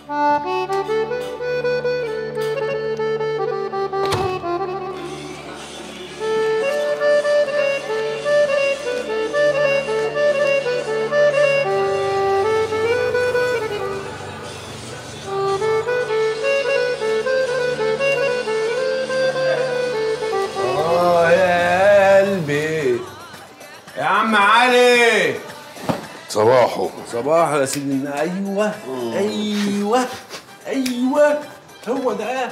صباحو صباحو يا سيدي. ايوه ايوه ايوه هو ده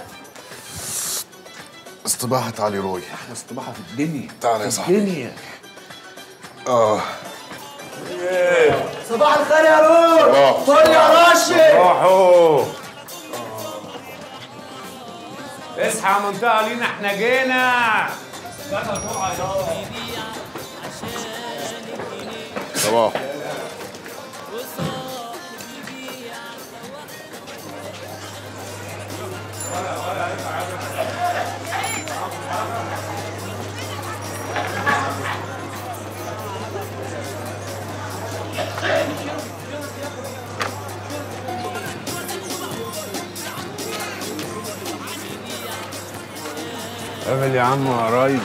استباحة علي روي. احلى استباحه في الدنيا. تعالى يا صاحبي. الدنيا. صباح الخير يا روح. فل يا راشد. صباحو. اصحى يا منطقه لينا، احنا جينا. صباح. قابل يا عم قرايبك.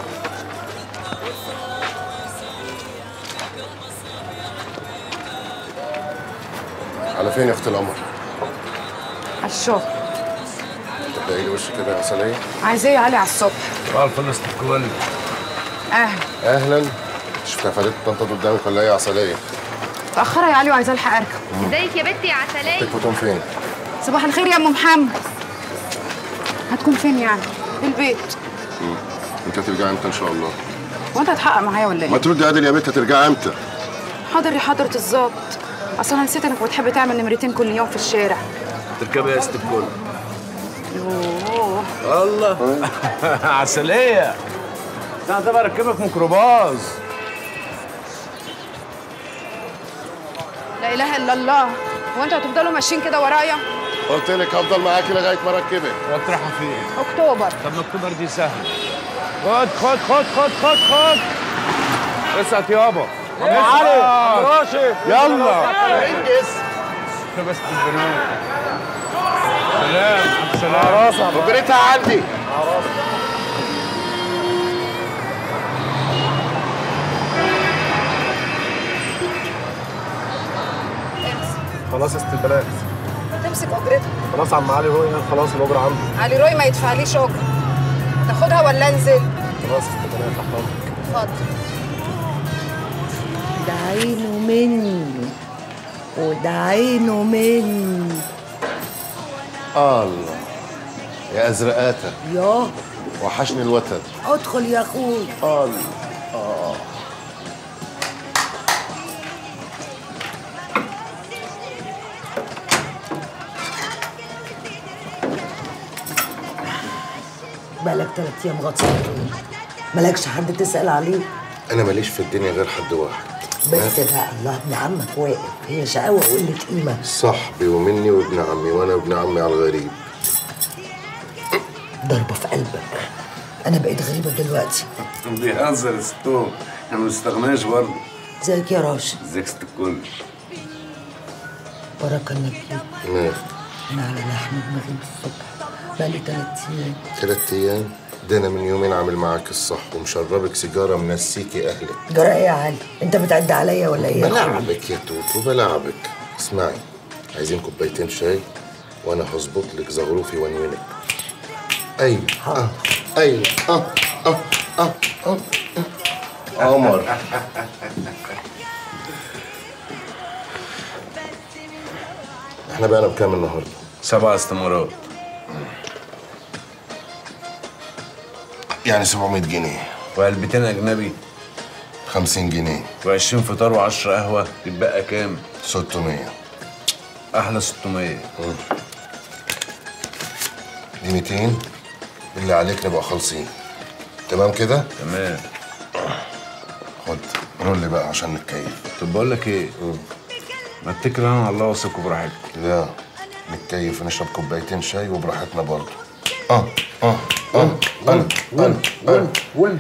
على فين يا اخت القمر؟ على الشغل. تبدأي لي وش كده يا عسلية؟ عايزاه يا علي على الصبح. بقى الفلوس الكل. اهلا. شفتها فاتت طنطا قدامك ولا ايه يا عسلية؟ متأخرة يا علي وعايزاه الحق اركب. ازيك يا بنتي يا عسلية؟ تكون فين؟ صباح الخير يا ام محمد. هتكون فين يعني؟ في البيت. انت هترجعي امتى ان شاء الله؟ وانت هتحقق معايا ولا ايه؟ ما تردي عادل يا بنت، هترجعي امتى؟ حاضر يا حضرة الظابط. اصل انا نسيت انك بتحب تعمل نمرتين كل يوم في الشارع. تركبي يا ست الكل. يوه الله. عسلية. انا طبعا اركبك ميكروباص. لا اله الا الله. هو انتوا هتفضلوا ماشيين كده ورايا؟ قلت لك هفضل معاكي لغايه ما اركبك. وتروحوا فين؟ اكتوبر. طب ما اكتوبر دي سهله. خد خد خد خد خد خد. اسقط يابا. يا علي راشد. يلا انجز. بس البنات. سلام سلام. راسها وجريتها عندي. خلاص يا ست البنات. تمسك اجرتها. خلاص عم علي روي خلاص الاجره عنده. علي روي ما يدفعليش اجره. تاخدها ولا انزل؟ خلاص يا ست البنات تحت امرك. اتفضل. ده عينه مني وده عينه مني. الله يا ازرقاته. ياه وحشني الوتد. ادخل يا اخوي. الله. بقالك 3 ايام غطسان. مالكش حد تسأل عليه؟ انا ماليش في الدنيا غير حد واحد. بس بقى الله ابن عمك واقف، هي شقاوة وقلة قيمة. صاحبي ومني وابن عمي وانا ابن عمي على الغريب. ضربة في قلبك. انا بقيت غريبة دلوقتي. بيهزر يا ستوم، احنا ما بنستغناش برضه. ازيك يا راشد؟ ازيك ست الكل؟ بركة النبي. مال؟ انا على لحم دماغي من الصبح بقالي 3 ايام. 3 ايام؟ ده انا من يومين عامل معاك الصح ومشربك سيجاره منسيكي اهلك. جرى ايه يا علي؟ انت بتعد عليا ولا ايه؟ بلعبك يا توتو بلعبك. اسمعي، عايزين كوبايتين شاي وانا هظبط لك زغروفي وانوينك. ايوه ايوه قمر. احنا بقينا بكام النهارده؟ 7 استمارات. يعني 700 جنيه. وعلبتين اجنبي. 50 جنيه. و20 فطار و10 قهوه، يتبقى كام؟ 600. احلى 600. دي 200 اللي عليك نبقى خالصين. تمام كده؟ تمام. خد رول بقى عشان نتكيف. طب بقول لك ايه؟ ما اتكل انا على الله واثق براحتك. لا نتكيف ونشرب كوبايتين شاي وبراحتنا برضه. ون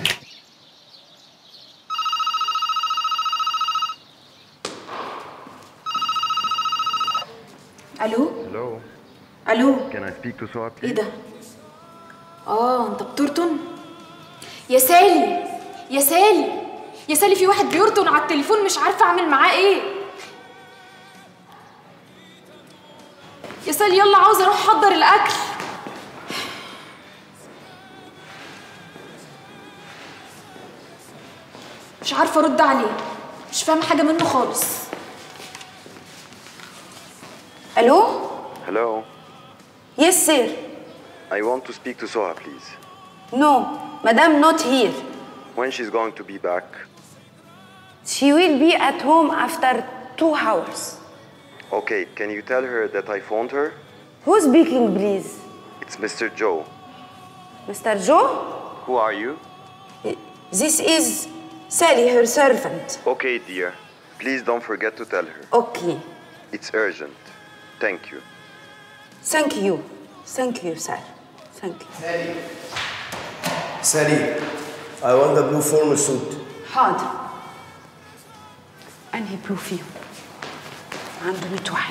الو الو Hello. الو. Can I speak to Soha, please? ايه ده؟ انت بترطن؟ يا سالي يا سالي يا سالي، في واحد بيرطن على التليفون مش عارفه اعمل معاه ايه. يا سالي يلا عاوزه اروح احضر الاكل. مش عارفه ارد عليه، مش فاهمه حاجه منه خالص. الو. Hello. يس سير. I want to speak to Soha, please. نو مدام نوت هير. When she's going to be back? She will be at home after 2 hours. Okay, can you tell her that I phoned her? Who's speaking, please? It's Mr. Joe. Mr. Joe? Who are you? This is Sally, her servant. Okay, dear. Please don't forget to tell her. Okay. It's urgent. Thank you. Thank you. Thank you, sir. Thank you. Sally, I want the blue formal suit. حاضر. أنهي بلو فيهم؟ عنده 100 واحد.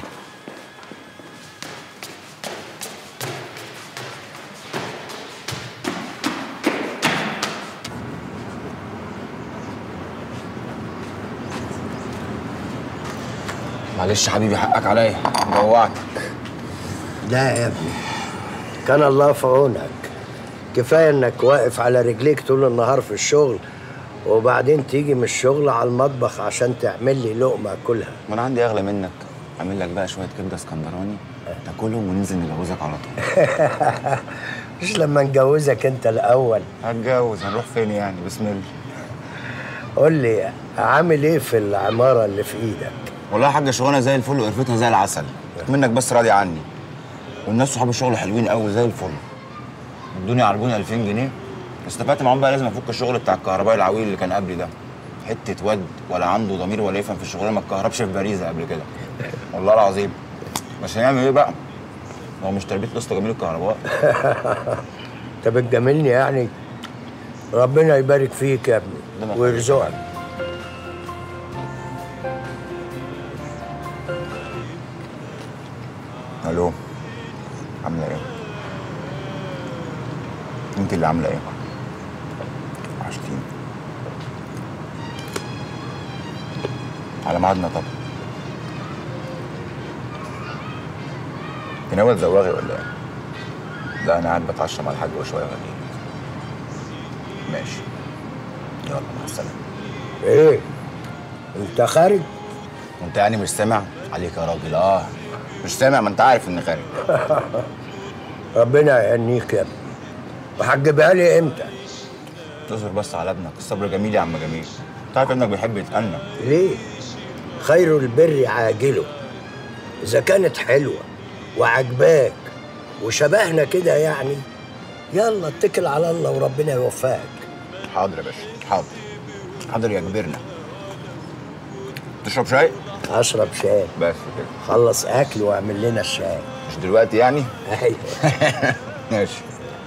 معلش حبيبي، حقك عليا، جوعتك. لا يا ابني، كان الله في عونك. كفايه انك واقف على رجليك طول النهار في الشغل، وبعدين تيجي من الشغل على المطبخ عشان تعمل لي لقمه اكلها. ما انا عندي اغلى منك، اعمل لك بقى شويه كبده اسكندراني تاكلهم وننزل نجوزك على طول. مش لما نجوزك انت الاول؟ هتجوز، هنروح فين يعني؟ بسم الله. قول لي عامل ايه في العماره اللي في ايدك؟ والله يا حاجه شغلانه زي الفل وقرفتها زي العسل، منك بس راضي عني. والناس صحاب الشغل حلوين قوي زي الفل. ادوني عربون 2000 جنيه، استفدت معاهم بقى. لازم افك الشغل بتاع الكهربائي العويل اللي كان قبلي ده. حته واد ولا عنده ضمير ولا يفهم في الشغلانه، ما اتكهربش في باريزه قبل كده والله العظيم. بس هنعمل ايه بقى؟ هو مش تربيه لسه جميل الكهرباء. انت بتجاملني يعني؟ ربنا يبارك فيك يا ابني ويرزقك. الو، عامله ايه؟ انت اللي عامله ايه؟ وحشتيني. على ميعادنا طبعا. انت ناوي تزوغي ولا ايه؟ لا انا قاعد بتعشى مع الحاج وشويه غاليين. ماشي، يلا مع السلامه. ايه؟ انت خارج؟ وانت يعني مش سامع؟ عليك يا راجل. مش سامع، ما انت عارف اني خارج. ربنا يهنيك يا ابني. وهتجيبها لي امتى؟ تصبر بس على ابنك، الصبر جميل يا عم جميل. انت عارف ابنك بيحب يتأنى. ليه؟ خير البر عاجله. اذا كانت حلوه وعجباك وشبهنا كده يعني، يلا اتكل على الله وربنا يوفقك. حاضر يا باشا، حاضر. حاضر يا كبرنا. تشرب شاي؟ اشرب شاي. بس كده. خلص اكل واعمل لنا الشاي. مش دلوقتي يعني؟ ايوه. ماشي.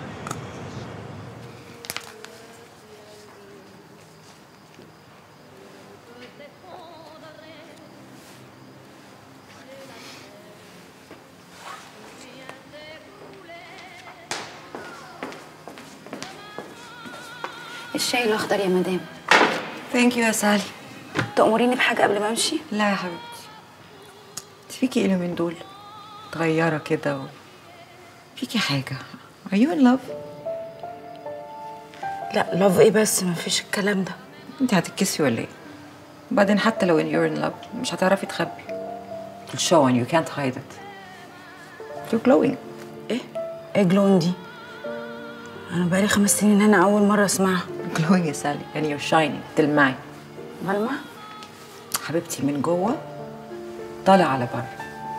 الشاي الأخضر يا مدام. ثانك يو يا سالي. تأمريني بحاجة قبل ما أمشي؟ لا يا حبيبتي، فيكي ايه من دول؟ متغيرة كده فيكي حاجة. Are you in love؟ لا لاف إيه بس، مفيش الكلام ده. انت هتتكسي ولا ايه؟ وبعدين حتى لو you're in love مش هتعرفي تخبي. It'll show and you can't hide it. You're glowing. إيه جلون دي؟ أنا بقالي 5 سنين هنا، أول مرة أسمعها. glowing يا سالي and you're shining. تلمعي. ملمع؟ حبيبتي من جوه طالع على بره.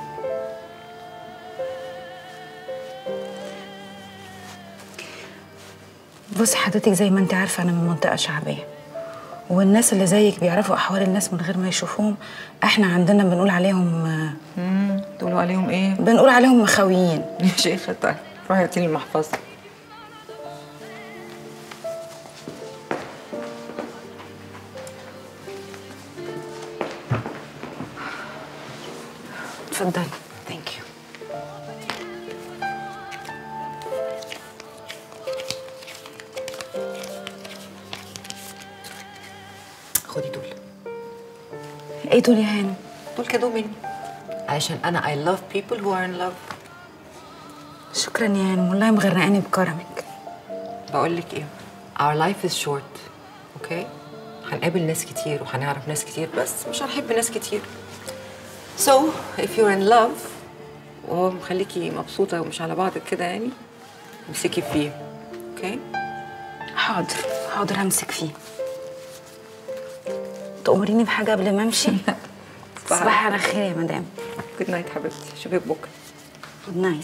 بصي حضرتك، زي ما انت عارفة أنا من منطقة شعبية، والناس اللي زيك بيعرفوا أحوال الناس من غير ما يشوفوهم. احنا عندنا بنقول عليهم تقولوا عليهم ايه؟ بنقول عليهم مخاويين. يا شيخة طيب روحي هاتيلي المحفظة. اتفضلي. ثانك يو. ايه دول يا هانم؟ دول كادو مني علشان انا I love people who are in love. شكرا يا هانم، والله مغرقاني بكرمك. بقول لك ايه، our life is short. اوكي؟ هنقابل ناس كتير وهنعرف ناس كتير، بس مش هنحب ناس كتير. So if you're in love وهو مخليكي مبسوطة ومش على بعضك كده يعني، امسكي فيه. اوكي؟ حاضر حاضر همسك فيه. تأمريني بحاجة قبل ما امشي؟ صباح على خير يا مدام. جود نايت حبيبتي، اشوفك بكره. جود نايت.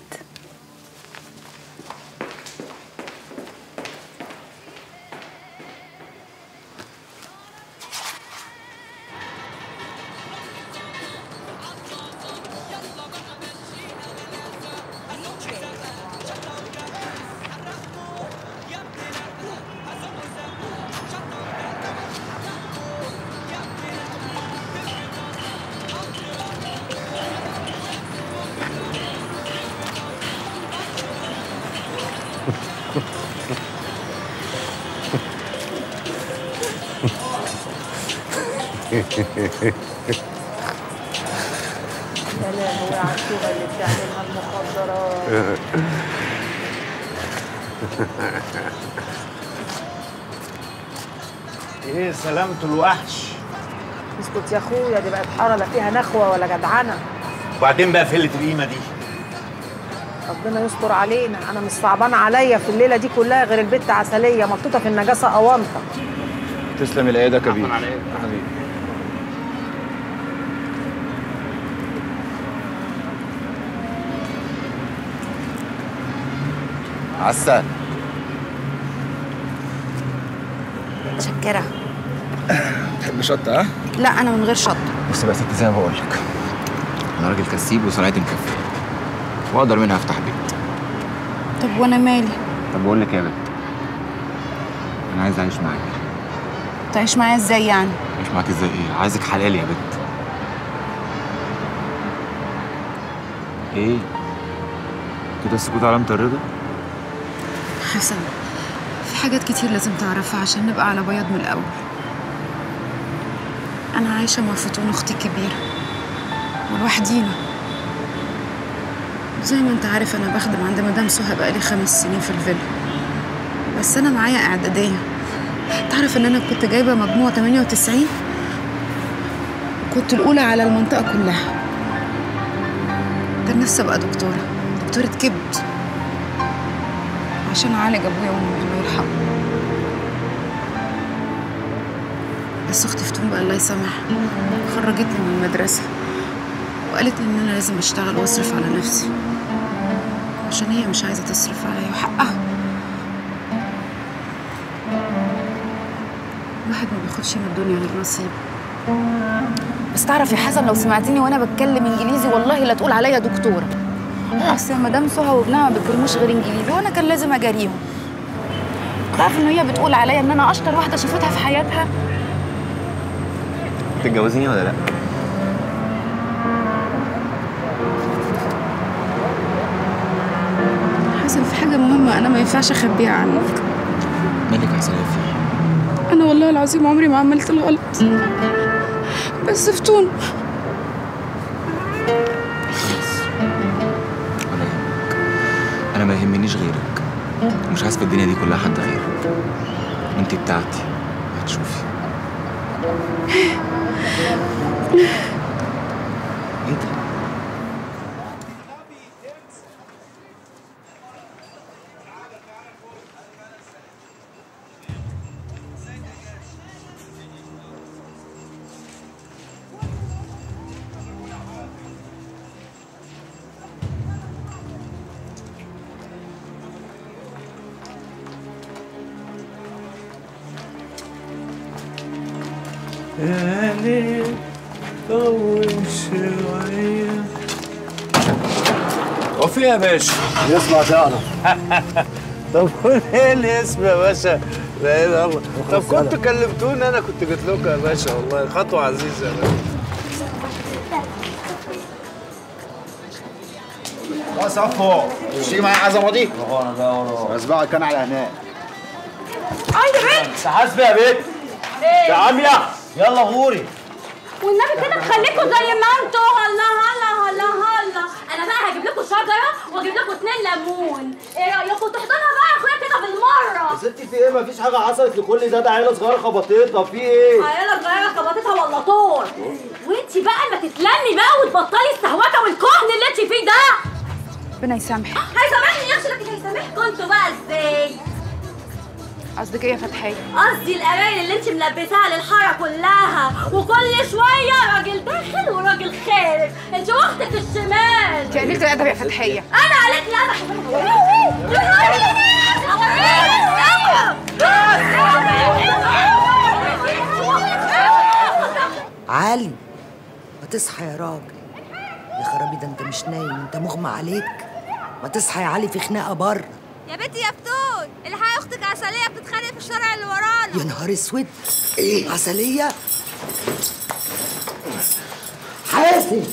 يا لهوي على الشغل اللي بتعملها المخدرات. ايه سلامة الوحش؟ اسكت يا اخويا، دي بقت حاره لا فيها نخوه ولا جدعنه. وبعدين بقى فلة القيمة دي؟ ربنا يستر علينا، انا مش صعبان عليا في الليله دي كلها غير البت عسليه ملطوطه في النجاسه قوامطه. تسلم الايد يا كبير. حبيبي. عسل. متشكرة. تحب شطة ها؟ لا أنا من غير شطة. بص بقى يا ستي، زي ما بقول لك، أنا راجل كسيب وصنعتي مكفية، وأقدر منها أفتح بيت. طب وأنا مالي؟ طب بقول لك إيه يا بنت؟ أنا عايز أعيش معاك. تعيش معايا إزاي يعني؟ أعيش معاك إزاي إيه؟ عايزك حلال يا بنت. إيه؟ كده السكوت علامة الرضا؟ حسن، في حاجات كتير لازم تعرفها عشان نبقى على بياض من الأول. أنا عايشة مع فتون أختي الكبيرة ولوحدينا. زي ما أنت عارف أنا بخدم عند مدام سهى بقالي 5 سنين في الفيلا، بس أنا معايا إعدادية. تعرف إن أنا كنت جايبة مجموع 98 وكنت الأولى على المنطقة كلها. كان نفسي أبقى دكتورة كبد عشان أعالج أبويا وأمي الله يرحمه. بس أختي فتون بقى الله يسامحها خرجتني من المدرسة وقالت إن أنا لازم أشتغل وأصرف على نفسي عشان هي مش عايزة تصرف عليا، وحقها. الواحد ما بياخدش من الدنيا غير نصيب. بس تعرف يا حسن، لو سمعتني وأنا بتكلم إنجليزي والله لا تقول عليا دكتورة. بس مدام سهى وابنها ما بيتكلموش غير إنجليزي وأنا كان لازم أجاريهم. تعرف إن هي بتقول عليا إن أنا أشطر واحدة شافتها في حياتها. تتجوزيني ولا لأ؟ حسن، في حاجة مهمة أنا ما ينفعش أخبيها عنك. مالك يا سلافي؟ أنا والله العظيم عمري ما عملت الغلط، بس فتون. ولا يهمك، أنا ما يهمنيش غيرك، ومش عايز في الدنيا دي كلها حد غيرك. وأنتي بتاعتي هتشوفي. إيه ده؟ يا ليل طول شوية. وفي يا باشا؟ يسمع تعرف. طب قول ايه الاسم يا باشا؟ لا اله الا الله. طب كنتوا كلمتوني انا كنت جيت لكم يا باشا، والله خطوة عزيزة يا باشا. يا صفو، تيجي معايا العزمة دي؟ اسبقك كان على هناك. يا بنت تحاسبي يا بنت. يا عمية يلا غوري. والنبي كده تخليكوا زي ما انتوا. هلا هلا هلا هلا. انا بقى هجيب لكم شجره واجيب لكم 2 ليمون. ايه رايكم تحضنها بقى يا اخويا كده بالمره؟ يا ستي في ايه؟ مفيش حاجه حصلت لكل ده عيله صغيره خبطتها. في ايه؟ عيله صغيره خبطتها ولا طور؟ وانتي بقى ما تتلمي بقى وتبطلي السهوكه والكهن اللي انتي فيه ده. ربنا يسامحك. هيسامحني يا اخي، لكن هيسامحكم انتوا بقى ازاي؟ قصدك ايه يا فتحيه؟ قصدي الاماني اللي انت ملبساها للحاره كلها، وكل شويه راجل داخل وراجل خارج. انت واختك الشمال. انت قليلة الادب يا فتحيه. انا قليلة الادب. علي ما تصحى يا راجل. يا خرابي ده انت مش نايم، انت مغمى عليك. ما تصحى يا علي، في خناقه بره. يا بنتي يا فتون، الحقي اختك عسليه بتتخانق في الشارع اللي ورانا. يا نهار اسود، ايه عسليه؟ حاسب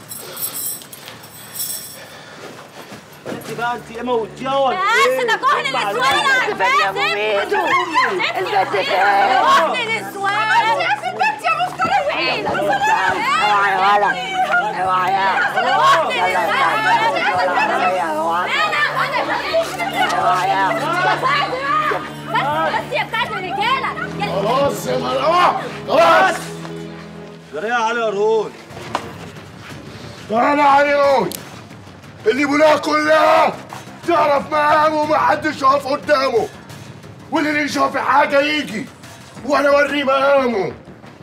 انت بقى انت ايه موتيها ولا ايه؟ بس ده كهن النسوان يا فاسد. البنت كهن النسوان. يا ست انت يا مفترض وعيد. اوعى يا ولد، اوعى بس يا بتاعت الرجاله. خلاص يا مروه، خلاص. جري يا علي قرون. تعالى عليون اللي بناها كلها تعرف مقامه ومحدش يقف قدامه، واللي يشوف حاجه يجي وانا اوريه مقامه.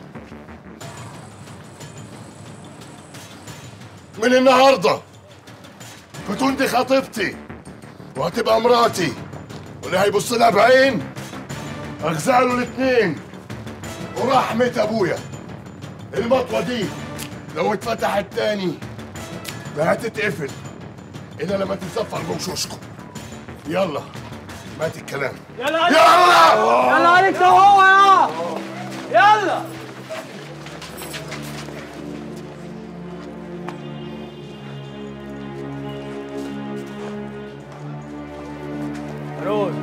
من النهارده فتون دي خطيبتي وهتبقى مراتي، واللي هيبص لها بعين اغزاله الاتنين ورحمة ابويا. المطوة دي لو اتفتحت تاني ما هتتقفل الا لما تتصفر بوشوشكم. يلا مات الكلام. يلا يلا يلا عليك ده هو يا يلا. هارون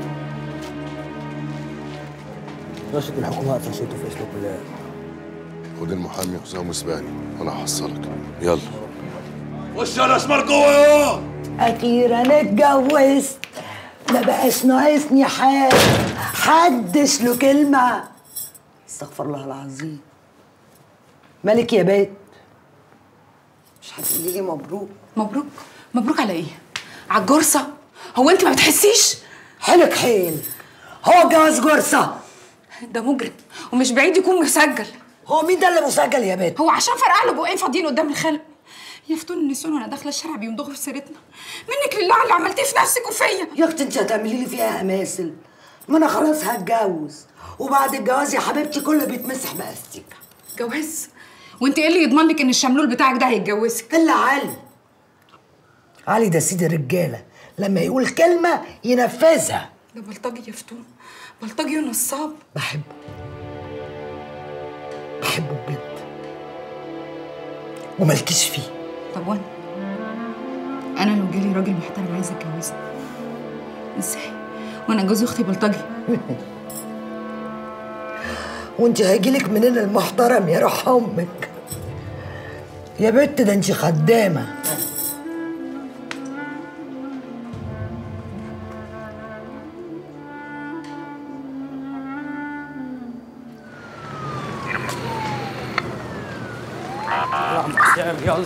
رشد الحكومه قفشته في اسلوب الله. خد المحامي حسام اسباني وانا هحصلك. يلا خش يا اسمر جوه يا. اخيرا اتجوزت، ما بقاش ناقصني حاجه، حدش له كلمه. استغفر الله العظيم. مالك يا بات؟ مش هتقولي لي مبروك؟ مبروك؟ مبروك على ايه؟ على الجرصه؟ هو انت ما بتحسيش؟ حيلك حيل، هو جواز جرصه؟ ده مجرم ومش بعيد يكون مسجل. هو مين ده اللي مسجل يا بات؟ هو عشان فرقع له بقين فاضيين قدام الخلق. يا فتون النسوان وانا داخله الشارع بيمضغوا في سيرتنا. منك لله على اللي عملتيه في نفسك وفيا. يا اختي انت هتعملي لي فيها اماثل؟ ما انا خلاص هتجوز، وبعد الجواز يا حبيبتي كله بيتمسح باستيكه. جواز؟ وانت ايه اللي يضمن لك ان الشملول بتاعك ده هيتجوزك؟ الا علي. علي ده سيد الرجاله، لما يقول كلمه ينفذها. ده بلطجي يا فتون، بلطجي ونصاب. بحبه بجد ومالكيش فيه. طب وانا؟ انا لو جالي راجل محترم عايز اتجوزني ازاي وانا جوز اختي بلطجي؟ وانت هيجيلك منين المحترم يا روح امك يا بت؟ ده انت خدامه. يلا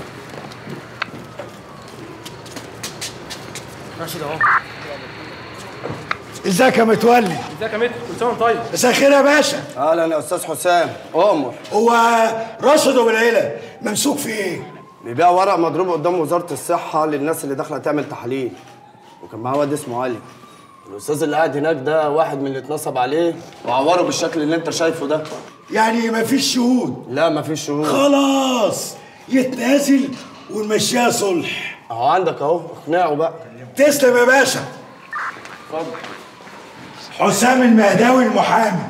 راشد اهو. ازيك يا متولي؟ ازيك يا متر؟ كل سنه وانت طيب. مساء الخير يا باشا. اهلا يا استاذ حسام. امر. هو راشد ابو العيله ممسوك في ايه؟ بيبيع ورق مضروب قدام وزاره الصحه للناس اللي داخله تعمل تحاليل، وكان معاه واد اسمه علي. الاستاذ اللي قاعد هناك ده واحد من اللي اتنصب عليه وعوره بالشكل اللي انت شايفه ده. يعني مفيش شهود؟ لا مفيش شهود. خلاص يتنازل ونمشيها صلح. اهو عندك اهو، اقنعه بقى. تسلم يا باشا. اتفضل. حسام المهداوي المحامي.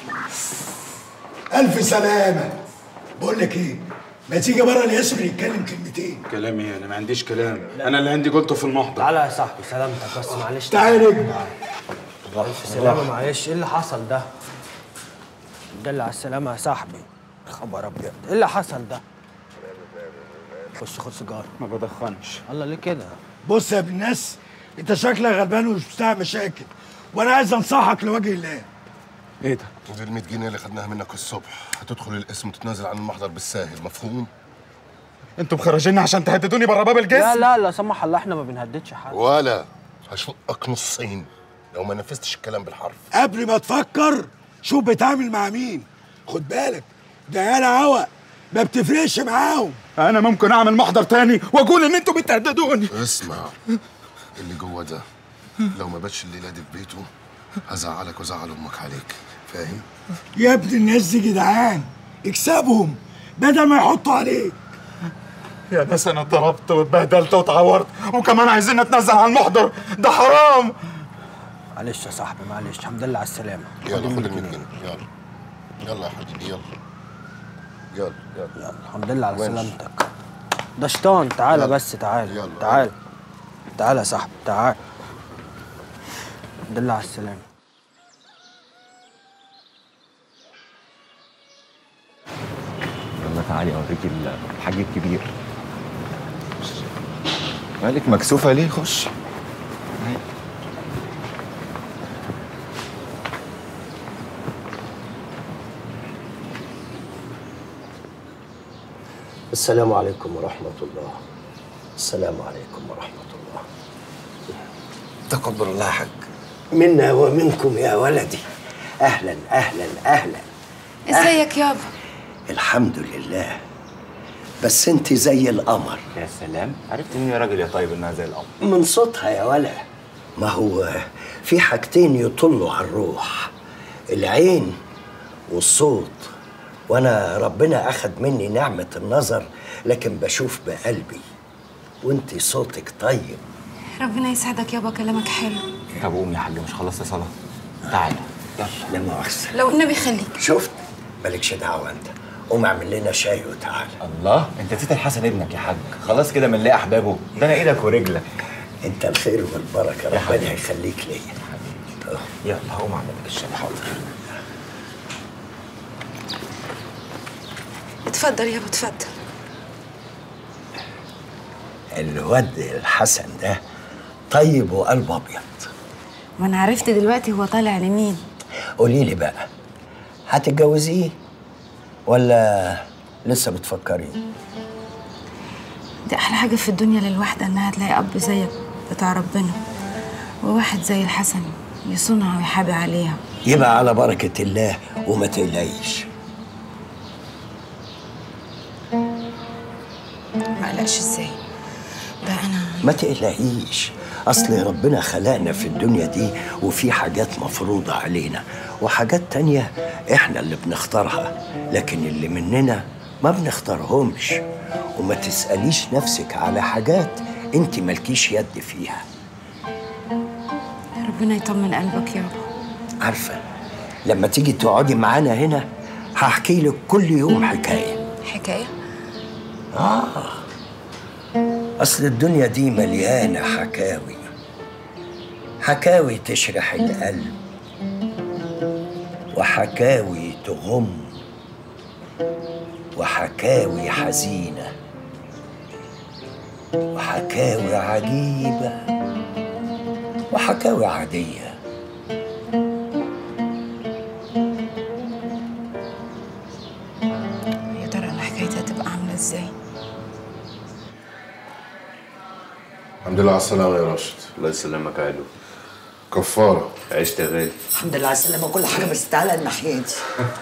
ألف سلامة. بقول لك إيه؟ ما تيجي بره الياسر نتكلم كلمتين. كلام إيه؟ أنا ما عنديش كلام، أنا اللي عندي قلته في المحضر. تعالى يا صاحبي، سلامتك بس معلش. تعالى نجم. ألف سلامة. معلش إيه اللي حصل ده؟ دل على السلامة يا صاحبي. خبر ابيض، ايه اللي حصل ده؟ خش خد سيجاره. ما بدخنش. الله ليه كده؟ بص يا ابن الناس، انت شكلك غلبان ومش بتاع مشاكل، وانا عايز انصحك لوجه الله. ايه ده؟ ودي ال 100 جنيه اللي خدناها منك الصبح، هتدخل القسم وتتنازل عن المحضر بالساهل، مفهوم؟ انتوا مخرجيني عشان تهددوني بره باب الجسم؟ لا لا لا سمح الله، احنا ما بنهددش حد. ولا هشقك نصين لو ما نفذتش الكلام بالحرف. قبل ما تفكر شوف بتعامل مع مين. خد بالك ده عيال عوق ما بتفرقش معاهم. انا ممكن اعمل محضر تاني واقول ان انتوا بتهددوني. اسمع، اللي جوه ده لو ما باتش الليله دي في بيته هزعلك وزعل امك عليك، فاهم؟ يا ابن الناس دي جدعان، اكسبهم بدل ما يحطوا عليك. يا ناس انا اتضربت واتبهدلت واتعورت وكمان عايزين نتنزل على المحضر، ده حرام. معلش يا صاحبي معلش، الحمد لله على السلامه. يلا خد ال 100 جنيه، يلا يلا يا حبيبي، يلا يلا يلا الحمد لله على سلامتك. ده شيطان، تعالى بس تعالى تعالى تعالى يا صاحبي تعالى. الحمد لله على السلامه. يلا تعالي اوريكي الحاج الكبير. مالك مكسوفه ليه؟ خش. السلام عليكم ورحمة الله. السلام عليكم ورحمة الله. تقبل الله يا حاج. منا ومنكم يا ولدي. أهلا أهلا أهلا. ازيك يابا؟ الحمد لله. بس انت زي القمر. يا سلام، عرفت مين يا راجل يا طيب انها زي القمر؟ من صوتها يا ولا. ما هو في حاجتين يطلوا على الروح، العين والصوت. وانا ربنا اخد مني نعمة النظر لكن بشوف بقلبي، وانتي صوتك طيب. ربنا يسعدك يابا، كلامك حلو. طب قوم يا حاج، مش خلصت صلاة؟ تعالى يلا. لا مؤاخذة. لو النبي يخليك. شفت؟ مالكش دعوة انت. قوم اعمل لنا شاي وتعالى. الله، انت نسيت الحسن ابنك يا حاج، خلاص كده بنلاقي احبابه، ده انا ايدك ورجلك. انت الخير والبركة، ربنا يخليك ليا. يلا هقوم اعمل لك الشاي. حاضر. اتفضل يابا اتفضل. الواد الحسن ده طيب وقلب ابيض. ما انا عرفت دلوقتي هو طالع لمين. قولي لي بقى، هتتجوزيه ولا لسه بتفكري؟ دي احلى حاجه في الدنيا للواحده، انها تلاقي اب زيك بتاع ربنا، وواحد زي الحسن يصونها ويحابي عليها. يبقى على بركه الله وما تقلقيش. ما قلقش ازاي؟ ده انا ما تقلقيش، اصل ربنا خلقنا في الدنيا دي وفي حاجات مفروضه علينا وحاجات تانية احنا اللي بنختارها، لكن اللي مننا ما بنختارهمش. وما تسأليش نفسك على حاجات انت مالكيش يد فيها. ربنا يطمن قلبك يابا. عارفه لما تيجي تقعدي معانا هنا هحكي لك كل يوم حكايه. حكايه؟ أصل الدنيا دي مليانة حكاوي، حكاوي تشرح القلب، وحكاوي تغم، وحكاوي حزينة، وحكاوي عجيبة، وحكاوي عادية. يا ترى انا حكايتها تبقى عاملة ازاي؟ الحمد لله على السلامة يا راشد. الله يسلمك يا علو. كفارة. عشت يا غالي. الحمد لله على السلامة وكل حاجة، بس تعالى الناحية دي.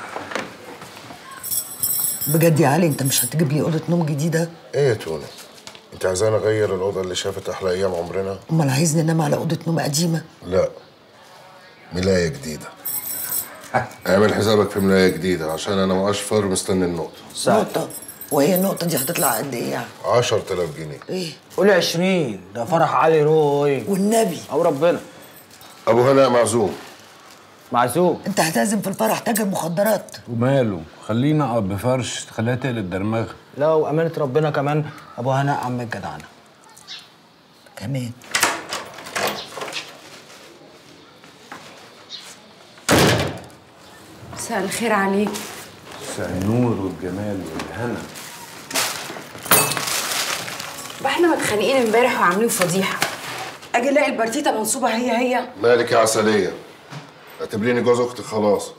بجد يا علي انت مش هتجيب لي أوضة نوم جديدة؟ ايه يا توني؟ انت عايزاني اغير الأوضة اللي شافت أحلى أيام عمرنا؟ أمال عايزني أنام على أوضة نوم قديمة؟ لا، ملاية جديدة. اعمل حسابك في ملاية جديدة عشان أنا وأشفر مستني النقطة. نقطة؟ وهي النقطة دي هتطلع قد إيه يعني؟ 10,000 جنيه. إيه؟ قول 20، ده فرح علي روي. والنبي أو ربنا. أبو هناء معزوم. معزوم. أنت هتعزم في الفرح تاجر مخدرات؟ وماله؟ خلينا أقعد بفرش تخليها تقلب درمغة. لا وأمانة ربنا كمان أبو هناء عم الجدعنة. كمان. مساء الخير عليك. مساء النور والجمال والهنا. بقى احنا متخانقين امبارح وعاملين فضيحه، اجي الاقي البرتيته منصوبه هي. مالك يا عسليه؟ اعتبريني جوز اختك خلاص.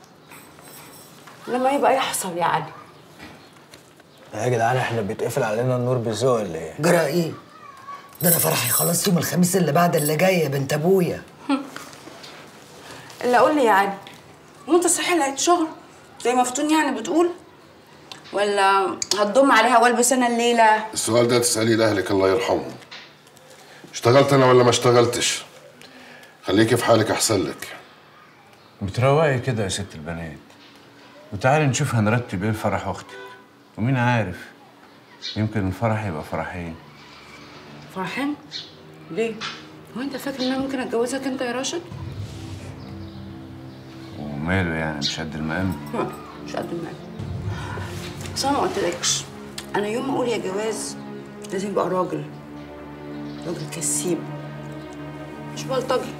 لما يبقى يحصل يا علي. يا جدعان احنا بيتقفل علينا النور بالذوق ولا ايه؟ جرى ايه؟ ده انا فرحي خلاص يوم الخميس اللي بعد اللي جاي يا بنت ابويا. اللي اقول لي يا علي، وانت صحيح لقيت شغل زي مفتون يعني بتقول؟ ولا هتضم عليها والبس انا الليله؟ السؤال ده تساليه لاهلك الله يرحمهم. اشتغلت انا ولا ما اشتغلتش؟ خليكي في حالك احسن لك. بتروقي كده يا ست البنات، وتعالي نشوف هنرتب ايه لفرح اختك، ومين عارف يمكن الفرح يبقى فرحين. فرحين؟ ليه؟ هو انت فاكر ان انا ممكن اتجوزك انت يا راشد؟ وماله يعني مش قد المقام؟ مش قد المقام. بس انا ما قلتلكش، انا يوم ما اقول يا جواز لازم يبقى راجل كسيب مش بلطجي.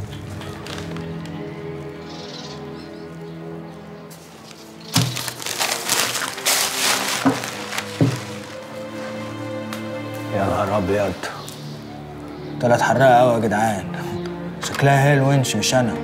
يا نهار ابيض، طلعت حراقه قوي يا جدعان. شكلها هي الونش مش انا.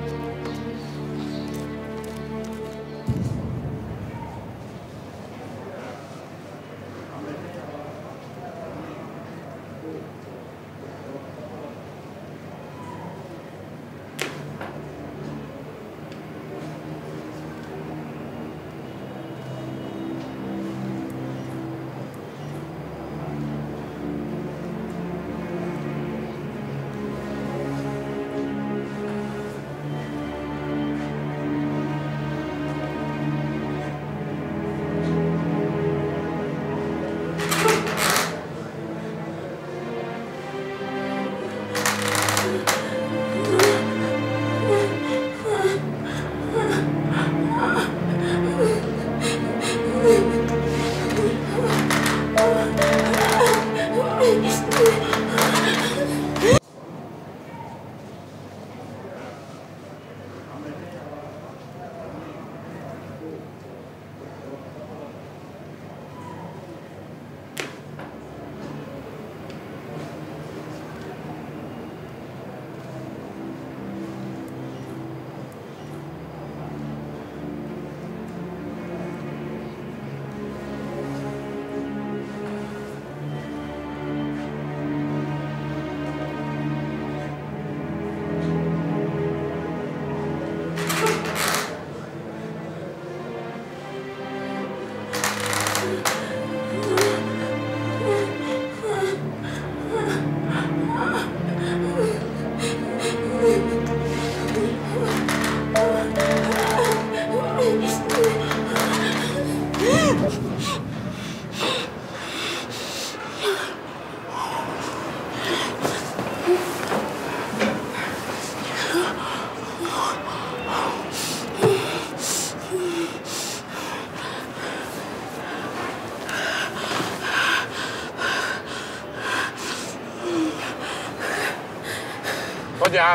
خد يا عم.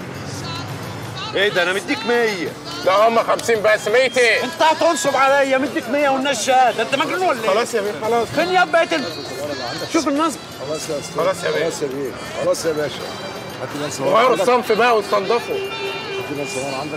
ايه ده انا مديك 100. لا هم 50 بس. 100 ايه؟ انت هتنصب عليا، مديك 100 والناس شهاده، انت مجنون ولا ايه؟ خلاص يا بيه خلاص. فين يا بقيت انت؟ شوف النصب. خلاص يا استاذ. خلاص يا بيه. خلاص يا بيه. خلاص يا باشا. هات لي ناس غيروا الصنف بقى واستنضفوا. هات لي ناس صغار عندك.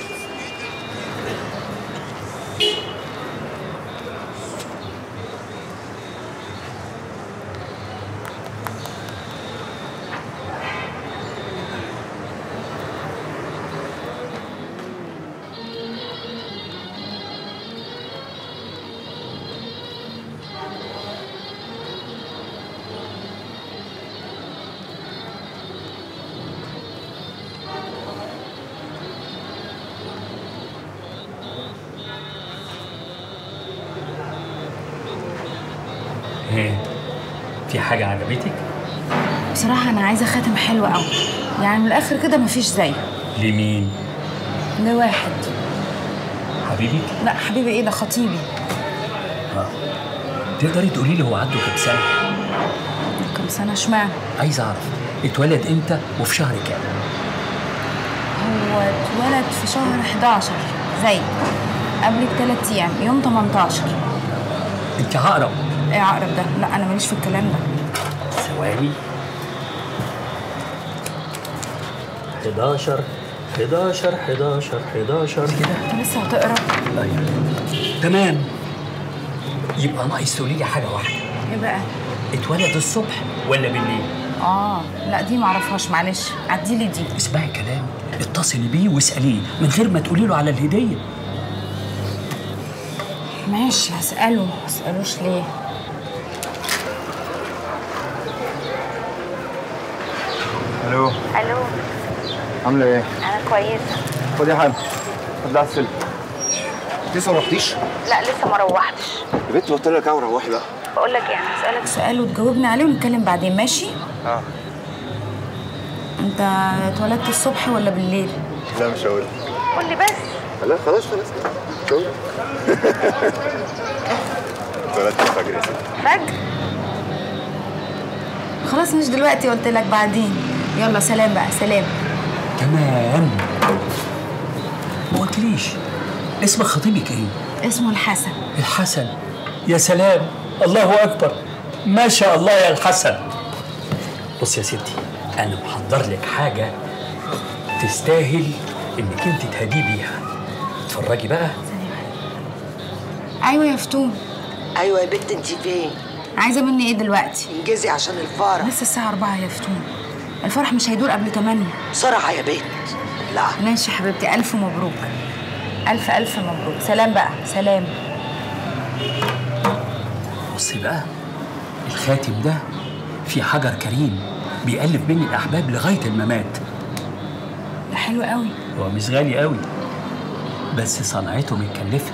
في حاجة عجبتك؟ بصراحة أنا عايزة خاتم حلو قوي، يعني من الآخر كده مفيش زيه. لمين؟ لواحد. حبيبك؟ لا حبيبي إيه ده، خطيبي. تقدري تقولي لي هو عنده كام سنة؟ كام سنة اشمعنى؟ عايز أعرف اتولد إمتى وفي شهر كام؟ هو اتولد في شهر 11 زي قبلك 3 ايام، يوم 18. انت عقرب. ايه عقرب ده؟ لا انا ماليش في الكلام ده. ثواني. 11 11 11 11 كده. انت لسه هتقرا؟ ايوه تمام. يبقى ناقص تقولي لي حاجه واحده. ايه بقى؟ اتولد الصبح ولا بالليل؟ لا دي معرفهاش، معلش عديلي دي. اسمعي كلام، اتصلي بيه واساليه من غير ما تقولي له على الهديه. ماشي هسأله، ما اسألوش ليه؟ الو. الو. عامله ايه؟ انا كويسه. خدي يا حاج، خد على السلم. لسه ما رحتيش؟ لا لسه ما روحتش. يا بنت قلت لك اهو روحي بقى. بقول لك ايه، انا هسألك سؤال وتجاوبني عليه ونتكلم بعدين، ماشي؟ انت اتولدت الصبح ولا بالليل؟ لا مش هقول. قول لي بس. لا خلاص شوف. اتولدت الفجر يا ستي. فجر؟ خلاص مش دلوقتي، قلت لك بعدين. يلا سلام بقى، سلام. تمام. ما قلتليش اسم خطيبك ايه؟ اسمه الحسن. الحسن؟ يا سلام، الله اكبر، ما شاء الله يا الحسن. بص يا ستي، انا محضر لك حاجه تستاهل انك انت تهدي بيها. اتفرجي بقى. ايوه يا فتون. ايوه يا بنت، انت فين؟ عايزه مني ايه دلوقتي؟ انجزي عشان الفرح. لسه الساعه 4 يا فتون. الفرح مش هيدور قبل 8. بسرعه يا بنت. لا ماشي يا حبيبتي، الف مبروك. الف الف مبروك. سلام بقى، سلام. بصي بقى، الخاتم ده فيه حجر كريم بيقلب بين الاحباب لغايه الممات. ده حلو قوي. هو مش غالي قوي، بس صنعته متكلفه.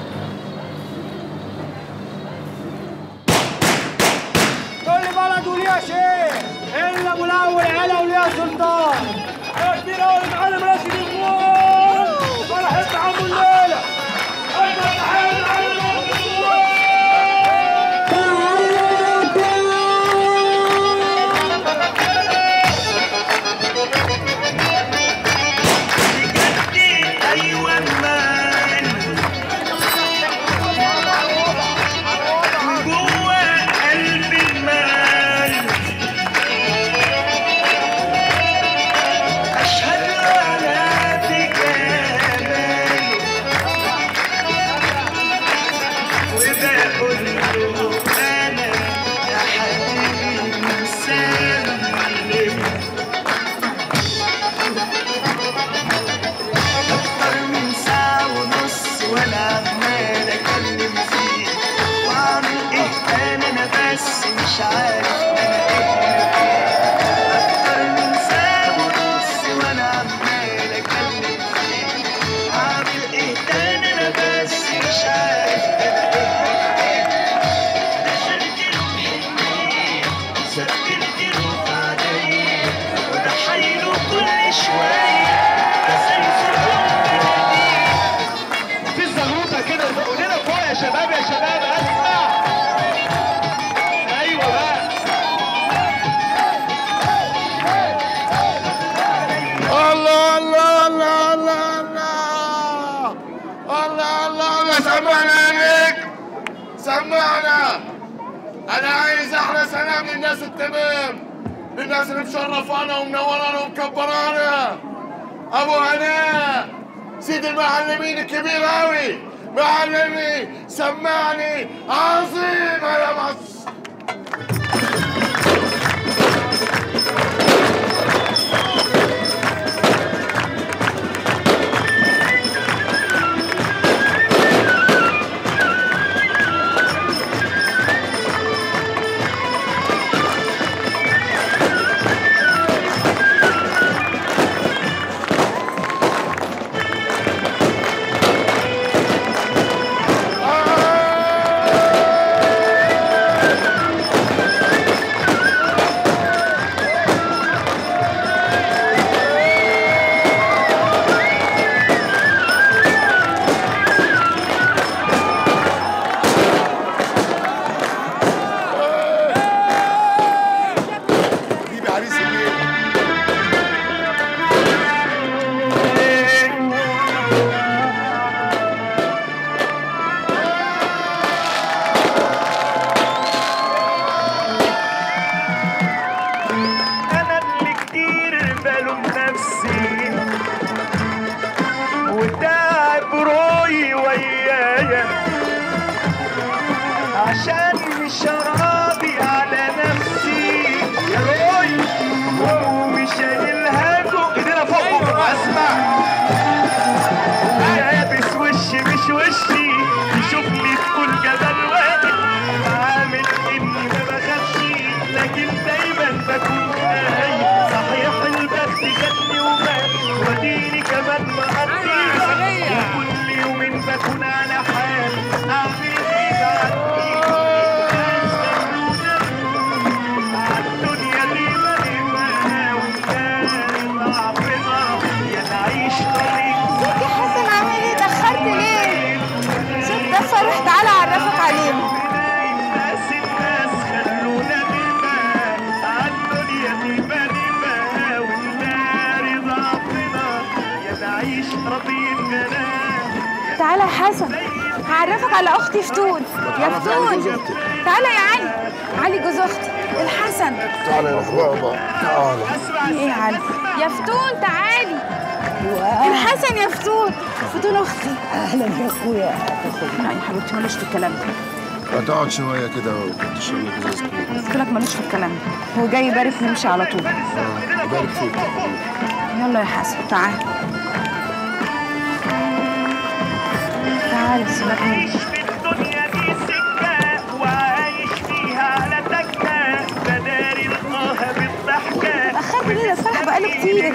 كل بلد وليها شيخ الا ابو الاول علا وليها سلطان. يا كبير قوي المعلم راشد الجمهور، فرحة عمو الليله. اكبر تحيه للمعلم راشد الجمهور. سمعنا. انا عايز احلى سلام للناس التمام، للناس اللي مشرفانا ومنورانا ومكبرانا. ابو هناء، سيد المعلمين الكبير قوي، معلمي سمعني عظيمه يا مصر. بلوم نفسي وتعب روحي ويايا عشان مش راضي على نفسي يا روي ومش شايلها فوق ايدينا فوق اسمع لابس وشي مش وشي يشوفني تقول جبل واقف عامل اني ما بخافش لكن دايما بكون خايف صحيح البخت جاتني ومات وديني كمان مقضي وكل يومين بكون على حال اعمل ايه بعدي الدنيا دي مليانه وكان ضعفنا يا نعيش طريق يا حسن عامل ايه؟ اتأخرت ليه؟ شوف ده فرح تعالى اعرفك عليهم. الناس خلونا نبقى عالدنيا دي بنبقى ونداري ضعفنا يا نعيش راضيين بنام. تعالى يا حسن هعرفك على اختي فتون. يا فتون تعالى يا علي. علي جوز اختي الحسن. تعالى يا بابا تعالى. ايه يا علي؟ يا فتون تعالي. الحسن يا فتون. فتون اختي. اهلا يا اخويا. لا يا حبيبتي مالوش في الكلام ده. هتقعد شويه كده وتشرب لك ازازه كولا. قلت لك مالوش في الكلام ده. هو جاي يبارك نمشي على طول. يبارك فيك. يلا يا حسن تعال. تعال سيبك مني. الدنيا دي سكة وعايش فيها على تكة بداري القاها بالضحكة. اتأخرت ليه؟ ده الفرح بقاله كتير.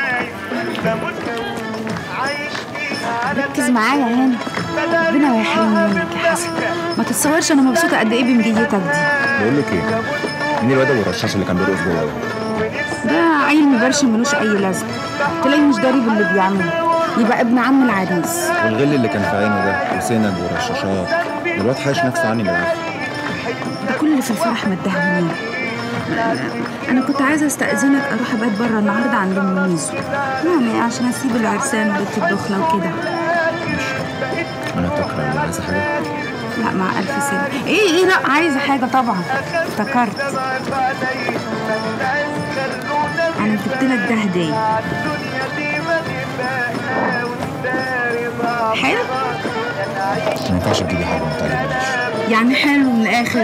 ركز معايا هنا. ربنا ما يحرمني منك يا حسن. ما تتصورش انا مبسوطه قد ايه بمجيتك دي. بقول لك ايه؟ مين الواد ابو الرشاش اللي كان بيرقص جوه ده؟ ده عيل مبرشم ملوش اي لازمه. تلاقيه مش داري باللي بيعمله. يبقى ابن عم العريس. والغل اللي كان في عينه ده وسنج ورشاشات الواد حاش نفسه عني بالعافيه. ده كل اللي في الفرح مدهوني. انا كنت عايزه استاذنك اروح ابات بره النهارده عند ام ميزو يعني عشان اسيب العرسان وبيت الدخله وكده. انا تكره ولا عايزه حاجه؟ لا مع الف سنه. ايه لا عايزه حاجه طبعا. افتكرت انا جبت لك ده هديه. حلو؟ ما ينفعش تجيبي حاجه ما تعجبنيش. يعني حلو من الاخر.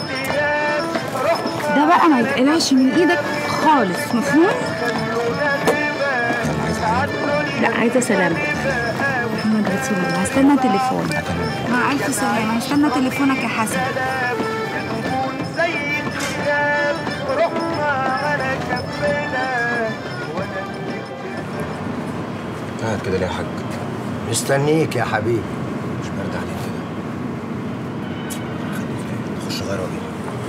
ده بقى ما يتقلعش من ايدك خالص. مفهوم؟ لا عايزه سلامتك. محمد رسول الله. هستنى تليفونك. مع الف سلامه. هستنى تليفونك يا حسن. قاعد كده ليه يا حاج؟ مستنيك يا حبيبي. مش برد عليك كده. خليك ليه؟ خش غير واجي.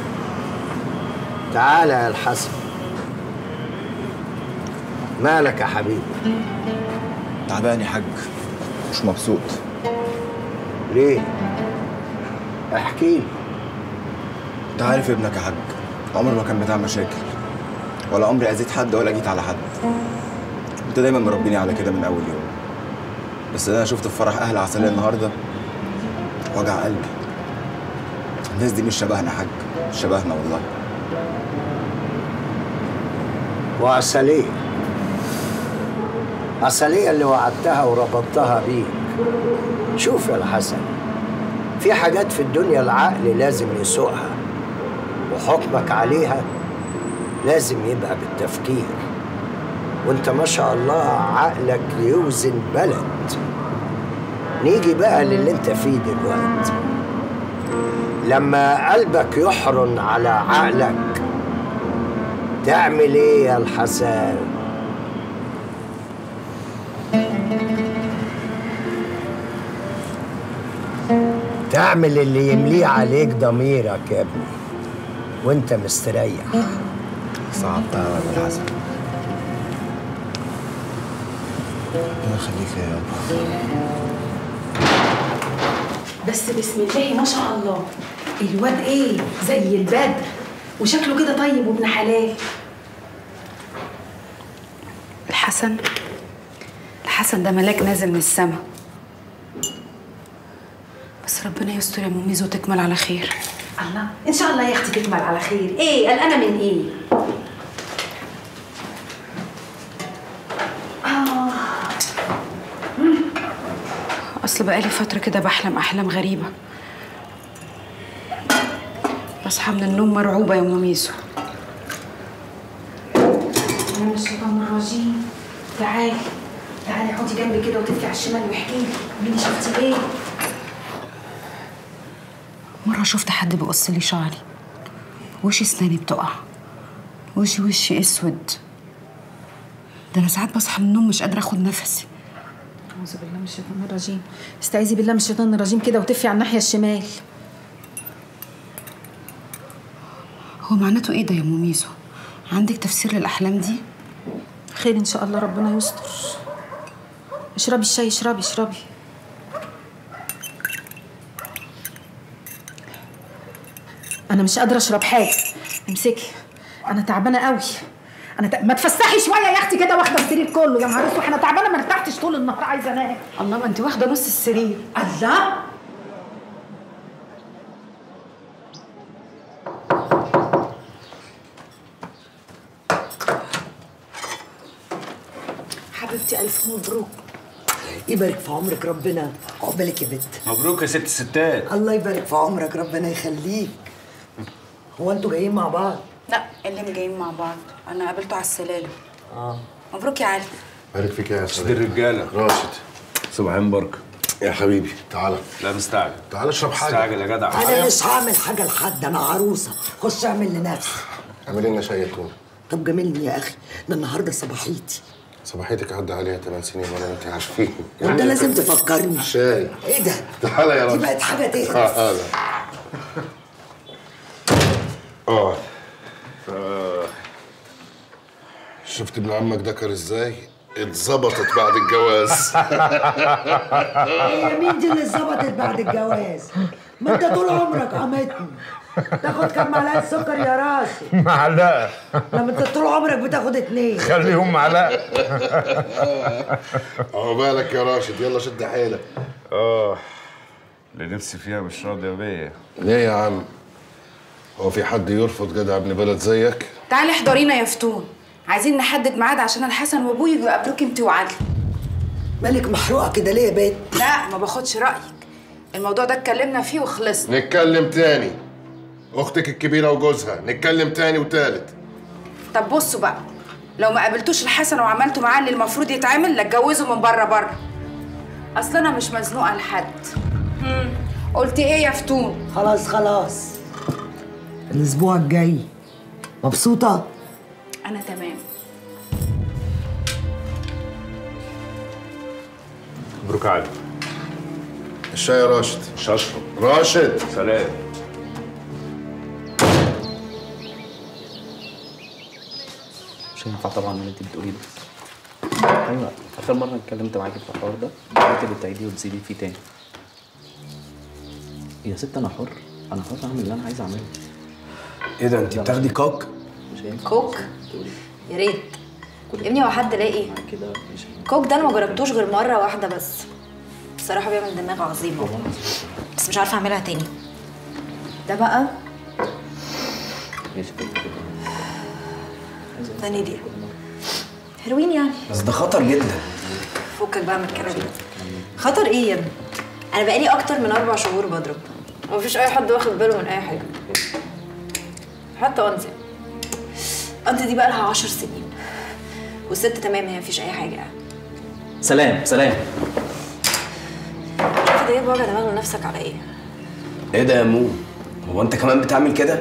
تعالى يا الحسن. مالك يا حبيبي؟ تعبان يا حاج. مش مبسوط. ليه؟ احكي لي. انت عارف ابنك يا حاج عمره ما كان بتاع مشاكل ولا عمري اذيت حد ولا جيت على حد. انت دايما مربيني على كده من اول يوم. بس انا شفت في فرح اهل عسلية النهارده وجع قلبي. الناس دي مش شبهنا يا حاج. مش شبهنا والله. وعسلية عسلية اللي وعدتها وربطتها بيك. شوف يا الحسن، في حاجات في الدنيا العقل لازم يسوقها وحكمك عليها لازم يبقى بالتفكير. وانت ما شاء الله عقلك يوزن بلد. نيجي بقى للي انت فيه دلوقتي. لما قلبك يحرن على عقلك تعمل ايه يا الحسن؟ تعمل اللي يمليه عليك ضميرك يا ابني وانت مستريح. صعبتها يا ابو الحسن. ربنا يخليك يا يابا. بس بسم الله ما شاء الله الواد ايه زي البدر وشكله كده طيب وابن حلال. الحسن ده ملاك نازل من السما. بس ربنا يستر يا ام ميزو وتكمل على خير. الله ان شاء الله يا اختي تكمل على خير. ايه قلقانه من ايه؟ اصل بقالي فتره كده بحلم احلام غريبه. بصحى من النوم مرعوبه يا ام ميسو. انا مش الشيطان الرجيم. تعالي اقعدي جنبي كده وتدفي على الشمال واحكي لي، قولي شفتي ايه؟ مره شفت حد بيقص لي شعري، وشي اسناني بتقع، وشي اسود. ده انا ساعات بصحى من النوم مش قادره اخد نفسي. اعوذ بالله من الشيطان الرجيم. استعيذي بالله من الشيطان الرجيم كده وتفي على الناحيه الشمال. هو معناته ايه ده يا ام ميسو؟ عندك تفسير للاحلام دي؟ خير ان شاء الله، ربنا يستر. اشربي الشاي، اشربي. انا مش قادره اشرب حاجه. امسكي، انا تعبانه قوي. ما تفسحي شويه يا اختي كده، واخده السرير كله. يا نهار اسود، انا تعبانه ما ارتحتش طول النهار، عايزه انام. الله، ما انت واخده نص السرير. الله، حبيبتي الف مبروك. يبارك في عمرك ربنا. عقبالك يا بنت. مبروك يا ست الستات. الله يبارك في عمرك، ربنا يخليك. هو انتوا جايين مع بعض؟ لا، اللي جايين مع بعض انا قابلته على السلالم. مبروك يا علي. بارك فيك يا سيد الرجاله. راشد، صباحين بركه يا حبيبي. تعالى. لا مستعجل. تعالى اشرب حاجه. مستعجل يا جدع. انا مش هعمل حاجه لحد، انا عروسه. خش اعمل لنفسي. اعمل لنا شاي يا تونة. طب جاملني يا اخي، ده النهارده صباحيتي. صباحيتك عدى عليها 8 سنين وانا وانت عارفين. وانت لازم تفكرني. شاي. ايه ده؟ تعالى يا دي راجل. بقت حاجه تقرف. تعالى. شفت ابن عمك دكر ازاي؟ اتظبطت بعد الجواز. هي مين دي اللي اتظبطت بعد الجواز؟ ما انت طول عمرك قمتني. تاخد كام معلقه سكر يا راشد؟ معلقه. لما انت طول عمرك بتاخد 2. خليهم معلقه. عقبالك يا راشد، يلا شد حيلك. اللي نفسي فيها مش راضيه بيا. ليه يا عم؟ هو في حد يرفض جدع ابن بلد زيك؟ تعالي احضرينا يا فتون، عايزين نحدد ميعاد عشان الحسن وابوي يجوا يقابلوك انت وعلي. مالك محروقه كده ليه يا بنت؟ لا، ما باخدش رايك. الموضوع ده اتكلمنا فيه وخلصنا. نتكلم تاني. اختك الكبيره وجوزها، نتكلم تاني وتالت. طب بصوا بقى، لو ما قابلتوش الحسن وعملتوا معاه اللي المفروض يتعمل، لا اتجوزوا من بره. اصل انا مش مزنوقه لحد. قلت ايه يا فتون؟ خلاص. الاسبوع الجاي. مبسوطه؟ انا تمام. مبروك علي. الشاي يا راشد. مش هشرب. راشد. سلام. مش هينفع طبعا اللي انت بتقوليه ده. ايوه، اخر مره اتكلمت معاكي في الحوار ده قلت لي بتعيديه وتزيدي فيه تاني. يا ست انا حر اعمل اللي انا عايز اعمله. ايه ده، انت بتاخدي كوك؟ مش هينفع. كوك؟ يا ريت يا ابني، هو حد لاقي كده كوك ده؟ انا ما جربتوش غير مره واحده بس. الصراحه بيعمل دماغ عظيمه، بس مش عارفه اعملها تاني. ده بقى ثاني دي هيروين يعني. بس ده خطر جدا. فكك بقى من الكلام ده. خطر ايه يا ابني؟ انا بقالي اكتر من 4 شهور بضرب، ومفيش اي حد واخد باله من اي حاجه، حتى انت دي بقى لها 10 سنين، والست تمام، هي مفيش اي حاجه يعني. سلام. شوف انت جايب وجع دماغ لنفسك على ايه؟ ايه ده يا مو؟ هو انت كمان بتعمل كده؟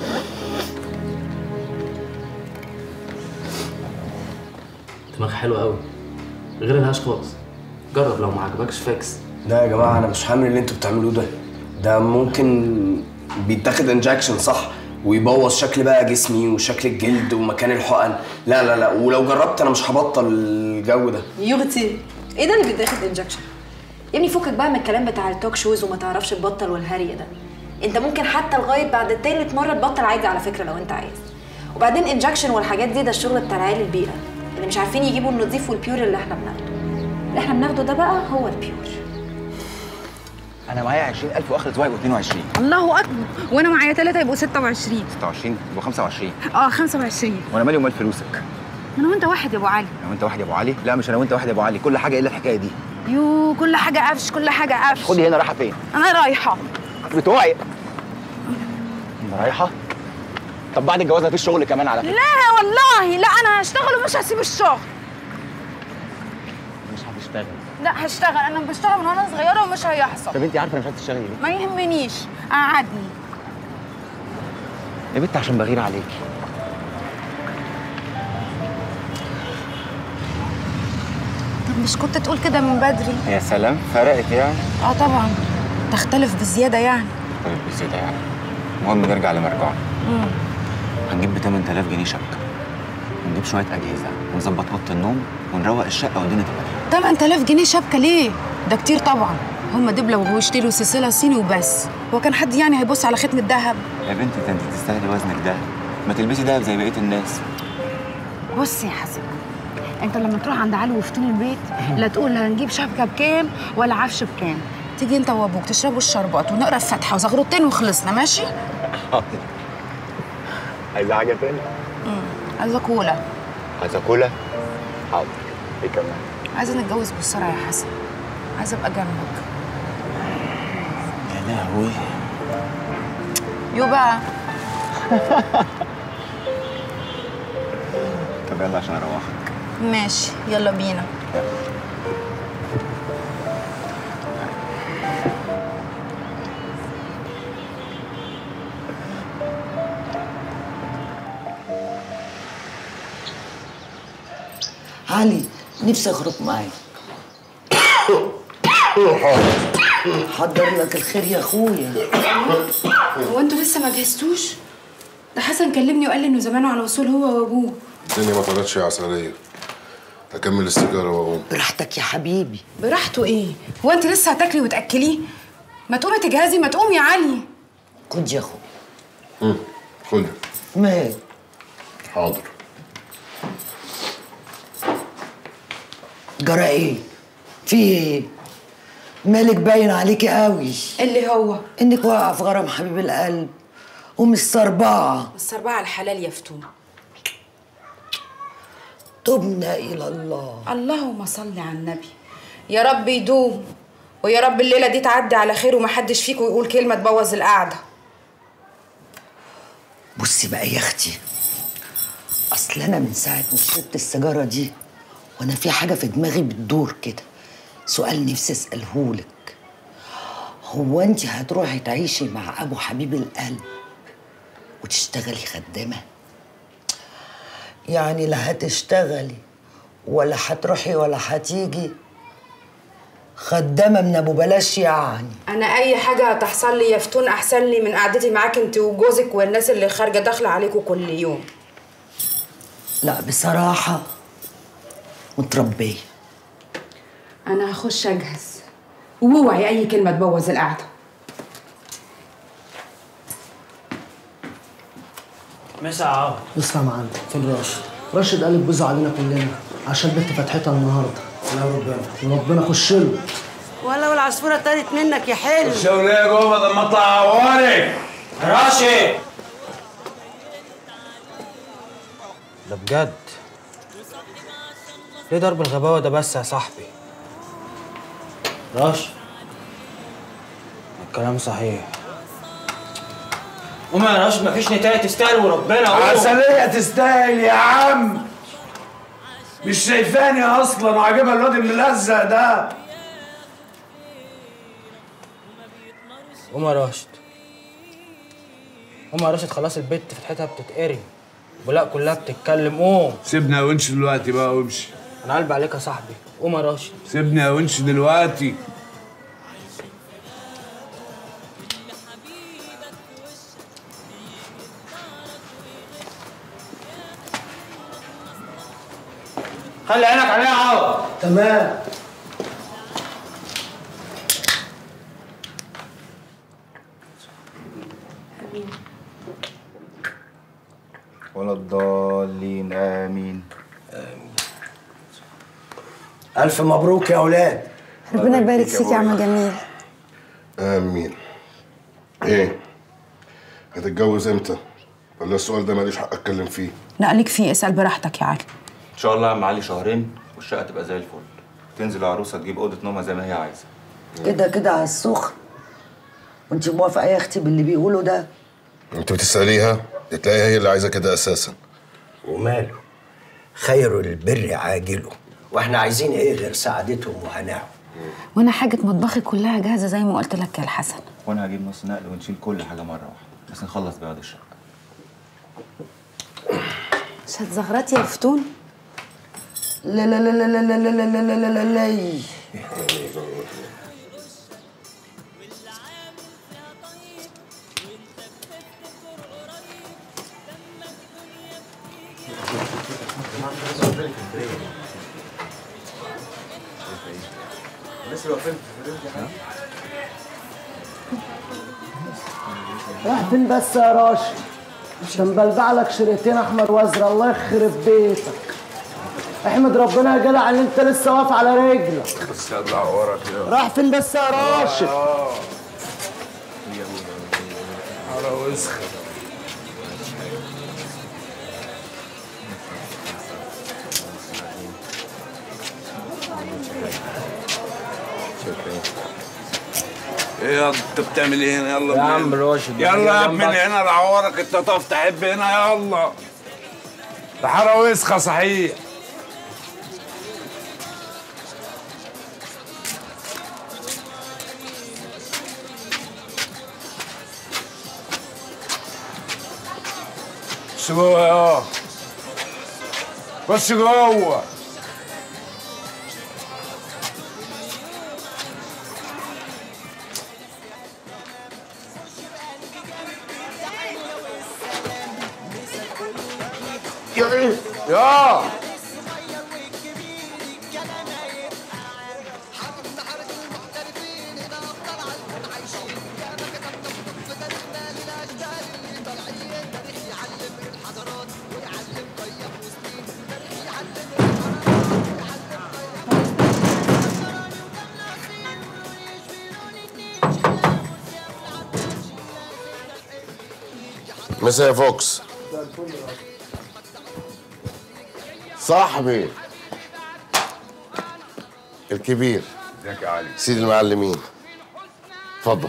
دماغ حلو قوي، غير الهاش خالص. جرب، لو ما عجبكش فاكس. لا يا جماعه، انا مش هعمل اللي انتوا بتعملوه ده. ده ممكن بيتاخد انجكشن صح، ويبوظ شكل بقى جسمي وشكل الجلد ومكان الحقن. لا، ولو جربت انا مش هبطل الجو ده. يغتي ايه ده اللي بيتاخد انجكشن؟ يا ابني فكك بقى من الكلام بتاع التوك شوز وما تعرفش تبطل والهري ده. انت ممكن حتى لغايه بعد تالت مره تبطل عادي على فكره لو انت عايز. وبعدين انجكشن والحاجات دي ده الشغل بتاع العيال البيئه اللي مش عارفين يجيبوا النظيف والبيور اللي احنا بناخده. ده بقى هو البيور. انا معايا 20,000 واخر اسبوع يبقوا 22. الله اكبر، وانا معايا 3 يبقوا 26. 26 يبقوا 25. 25. وانا مالي ومال فلوسك؟ انا وانت واحد يا ابو علي. انا وانت واحد يا ابو علي؟ لا، مش انا وانت واحد يا ابو علي، كل حاجه الا الحكايه دي. يو كل حاجه قفش، كل حاجه قفش. خدي هنا، رايحه فين؟ انا رايحه. بتوعي رايحه؟ طب بعد الجواز مفيش شغل كمان على فكره؟ لا والله لا، انا هشتغل ومش هسيب الشغل. مش هتشتغل؟ لا هشتغل، انا بشتغل من وانا صغيره ومش هيحصل. طب انت عارفه انا مش هتشتغلي ليه؟ ما يهمنيش، قعدني. يا بنت عشان بغير عليكي. طب مش كنت تقول كده من بدري؟ يا سلام، فرقت يعني؟ اه طبعا، تختلف بزياده يعني. طيب بزياده يعني. المهم نرجع لمرجعنا. هنجيب ب 8000 جنيه شبكه، ونجيب شويه اجهزه، ونظبط اوضه النوم، ونروق الشقه والدنيا تبقى 8000 جنيه شبكه ليه؟ ده كتير طبعا. هم دبله ويشتروا سلسله صيني وبس. هو كان حد يعني هيبص على ختم الذهب؟ يا بنتي ده انت تستاهلي وزنك ده، ما تلبسي دهب زي بقيه الناس. بص يا حسن، انت لما تروح عند علي وفتون البيت لا تقول هنجيب شبكه بكام ولا عفش بكام. تيجي انت وابوك تشربوا الشربات ونقرا الفاتحه وزغروتين وخلصنا. ماشي؟ عايزه حاجه تاني؟ عايزه كولا. عايزه كولا؟ حاضر. ايه كمان؟ عايزه نتجوز بسرعه يا حسن، عايزه ابقى جنبك. يا لهوي. يو بقى. طب يلا عشان اروحك. ماشي يلا بينا. علي نفسي اخرج معاك. حضر لك الخير يا اخويا. هو انتوا لسه ما جهزتوش؟ ده حسن كلمني وقال لي انه زمانه على وصول هو وابوه. الدنيا ما طلعتش يا عسلية. هكمل السيجارة واقوم. براحتك يا حبيبي. براحته ايه؟ هو انت لسه هتاكلي وتاكليه؟ ما تقومي تجهزي، ما تقومي يا علي. خد يا اخويا. خد. مال؟ حاضر. جرى ايه؟ في ايه؟ مالك باين عليكي قوي. اللي هو انك واقعه في غرام حبيب القلب ومستربعه. السربعه الحلال يا فتون. تبنا الى الله. اللهم صل على النبي. يا رب يدوم، ويا رب الليله دي تعدي على خير ومحدش فيكم يقول كلمه تبوظ القعده. بصي بقى يا اختي، اصل انا من ساعه ما شربت السيجاره دي وانا في حاجه في دماغي بتدور كده. سؤال نفسي اسالهولك، هو انت هتروحي تعيشي مع ابو حبيب القلب وتشتغلي خدامه؟ يعني لا هتشتغلي ولا هتروحي ولا هتيجي، خدامه من ابو بلاش يعني. انا اي حاجه هتحصل لي يا فتون احسن لي من قعدتي معاك انت وجوزك والناس اللي خارجه داخله عليكم كل يوم. لا بصراحه متربيه. انا هخش اجهز، واوعي اي كلمه تبوظ القعده. مسا عوض. اسمع معانا، فين راشد؟ راشد قال بوز علينا كلنا عشان بنت فتحتها النهارده. لا ربنا خش له. ولو العصفوره طارت منك يا حلو. الشغليه جوه لما اطلع عوارك. راشد ده بجد؟ ليه ضرب الغباوه ده بس يا صاحبي؟ راشد الكلام صحيح. قوم يا راشد، مفيش نتاية تستاهل وربنا. عسلية تستاهل يا عم. مش شايفاني اصلا وعاجبها الواد الملزق ده. قوم يا راشد، قوم يا راشد، خلاص البت فتحتها بتتقري ولا كلها بتتكلم. قوم. سيبني يا ونش دلوقتي بقى وامشي. انا قلبي عليك يا صاحبي. قوم يا راشد. سيبني يا ونش دلوقتي. خلي عينك عليها يا عوض. تمام. ولا الضالين. امين. الف مبروك يا اولاد. ربنا يبارك فيك يا عم جميل. امين. ايه؟ هتتجوز امتى؟ ولا السؤال ده ماليش حق اتكلم فيه؟ لا ليك فيه، اسال براحتك يا علي. ان شاء الله يا عم علي شهرين والشقه تبقى زي الفل. تنزل العروسه تجيب اوضه نومها زي ما هي عايزه. كده كده على السخن. وانت موافقه يا اختي باللي بيقولوا ده؟ انت بتساليها تلاقيها هي اللي عايزه كده اساسا. وماله؟ خير البر عاجله، واحنا عايزين ايه غير سعادتهم وهناهم. وانا حاجه مطبخي كلها جاهزه زي ما قلت لك يا الحسن. وانا هجيب نص نقل ونشيل كل حاجه مره واحده، بس نخلص بياض الشقه. مش هتزغرطي يا فتون؟ لا لا لا لا لا لا لا لا لا لا لا. راح فين بس يا راشد؟ عشان بلبع لك شريطين احمر وازرق. الله يخرب بيتك. احمد ربنا يا جدع ان انت لسه واقف على رجلك. بس اطلع ورا كده. راح فين بس يا راشد؟ على وسخ. ايه يا انت بتعمل ايه هنا؟ يلا يا عم راشد يلا يا ابني من هنا لعورك. انت تقف تحب هنا؟ يلا ده حاره وسخه صحيح. خش جوه يا خش جوه. يا مساء يا فوكس. صاحبي الكبير. ازيك يا علي؟ سيد المعلمين. اتفضل.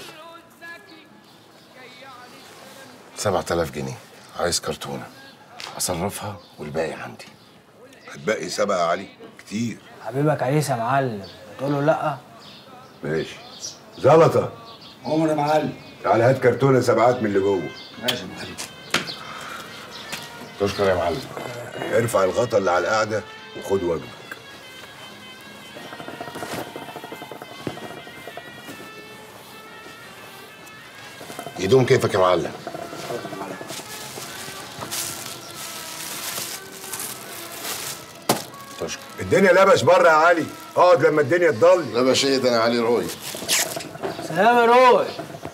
7000 جنيه. عايز كرتونه اصرفها والباقي عندي. هتبقي 7 يا علي؟ كتير. حبيبك عريس يا معلم، تقول له لا؟ ماشي. زلطه. عمر يا معلم. تعالى هات كرتونه 7 من اللي جوه. ماشي يا معلم. تشكر يا معلم. ارفع الغطا اللي على القعده وخد وجبك. يدوم كيفك يا معلم. تشكر. الدنيا لبش بره يا علي، اقعد لما الدنيا تضل. لبش ايه ده؟ انا علي روي. سلام يا روي.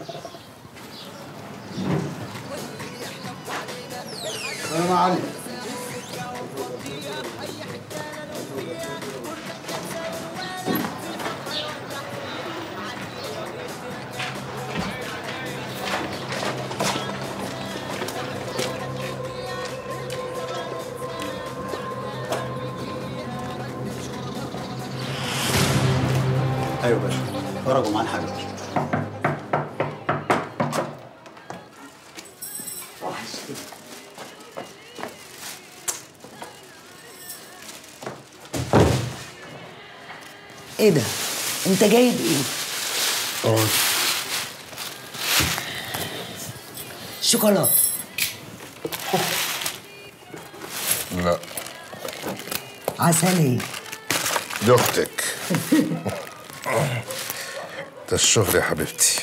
سلام يا علي. ايوه باشا، فرجوا معاه الحاجه. ايه ده؟ انت جايب ايه؟ شوكولاته. لا. عسلية. دي اختك. ده الشغل يا حبيبتي.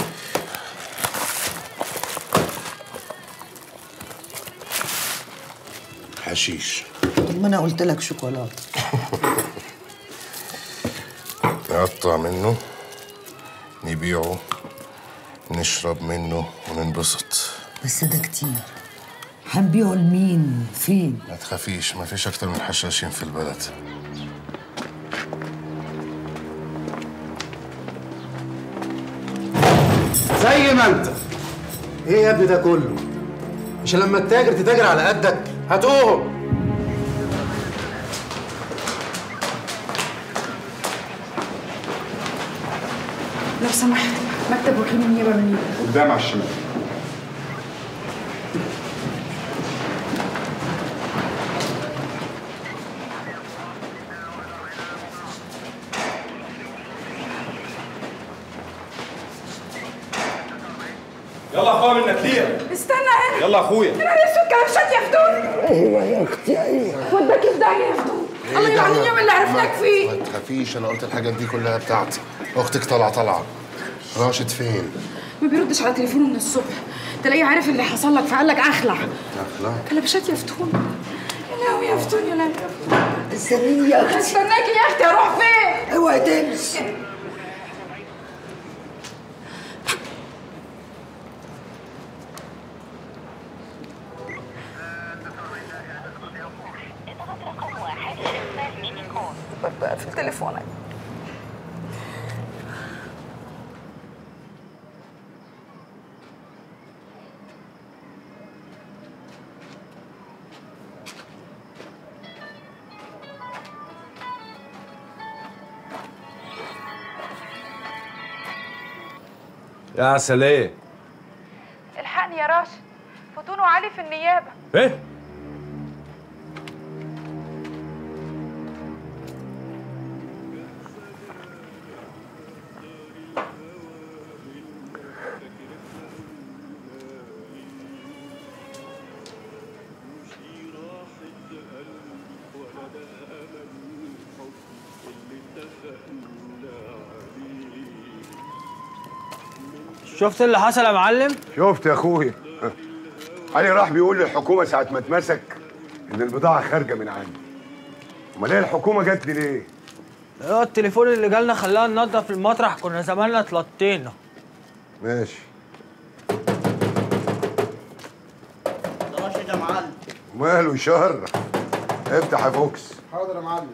حشيش. طب ما انا قلت لك شوكولاته. نقطع منه، نبيعه، نشرب منه وننبسط. بس ده كتير. هنبيعه لمين؟ فين؟ ما تخافيش، ما فيش اكتر من حشاشين في البلد. زي ما انت. ايه يا ابني ده كله؟ مش لما تتاجر تتاجر على قدك؟ هاتوهم. لو سمحت مكتب وكيل النيابه منين؟ قدام على الشمال. يلا اخويا منك ليه؟ استنى هنا. يلا اخويا. انا لسه الكلبشات يا فتون. ايوه يا اختي ايوه. وداك في داهيه يا فتون. الله يلعن اليوم اللي عرفناك فيه. ما تخافيش، انا قلت الحاجات دي كلها بتاعتي. اختك طالعه. راشد فين؟ ما بيردش على تليفونه من الصبح، تلاقيه عارف اللي حصل لك فقال لك اخلع. اخلع؟ كلبشات يا فتون. يا لهوي يا فتون يا لهوي يا فتون. استنيني يا اختي. استناكي يا اختي، اروح فين؟ اوعي تمشي. في تليفونك. يا عسلية. الحقني يا راشد، فتون وعلي في النيابة. ايه؟ شفت اللي حصل يا معلم؟ شفت يا اخويا. علي راح بيقول للحكومه ساعه ما اتمسك ان البضاعه خارجه من عندي. امال ايه الحكومه جت لي ليه؟ التليفون اللي جالنا خلانا ننضف المطرح، كنا زماننا اتلطينا. ماشي. راشد يا معلم. وماله يشرف. افتح يا فوكس. حاضر يا معلم.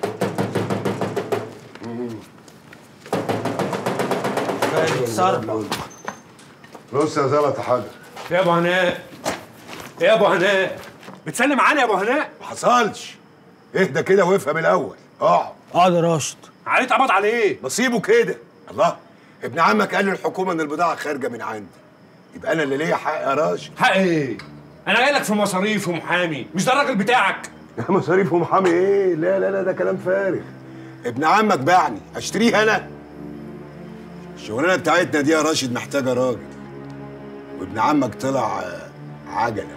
بص يا زلطه حاجه. يا ابو هناء. يا ابو هناء. بتسلم معانا يا ابو هناء؟ ما حصلش. اهدى كده وافهم الاول. اقعد يا راشد. علي اتقبض عليه. نصيبه كده. الله. ابن عمك قال للحكومه ان البضاعه خارجه من عندي. يبقى انا اللي ليا حق يا راشد. حق ايه؟ انا جاي لك في مصاريف ومحامي، مش ده الراجل بتاعك. مصاريف ومحامي ايه؟ لا لا لا، ده كلام فارغ. ابن عمك باعني، اشتريه انا؟ الشغلانه بتاعتنا دي يا راشد محتاجه راجل. وابن عمك طلع عجله.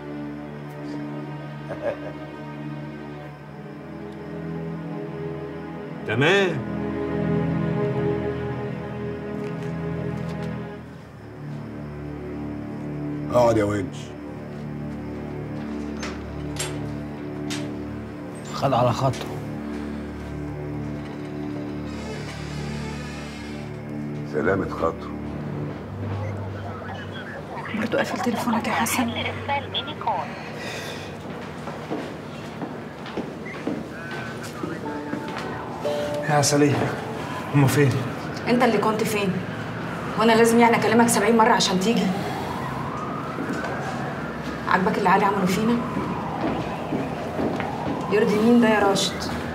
تمام. اقعد يا ونش. خد على خاطره. سلامة خاطره. برضه قافل تليفونك يا حسن. يا عسلية، هما فين؟ انت اللي كنت فين؟ وانا لازم يعني اكلمك 70 مرة عشان تيجي؟ عاجبك اللي علي عمله فينا؟ يرضي مين ده يا راشد؟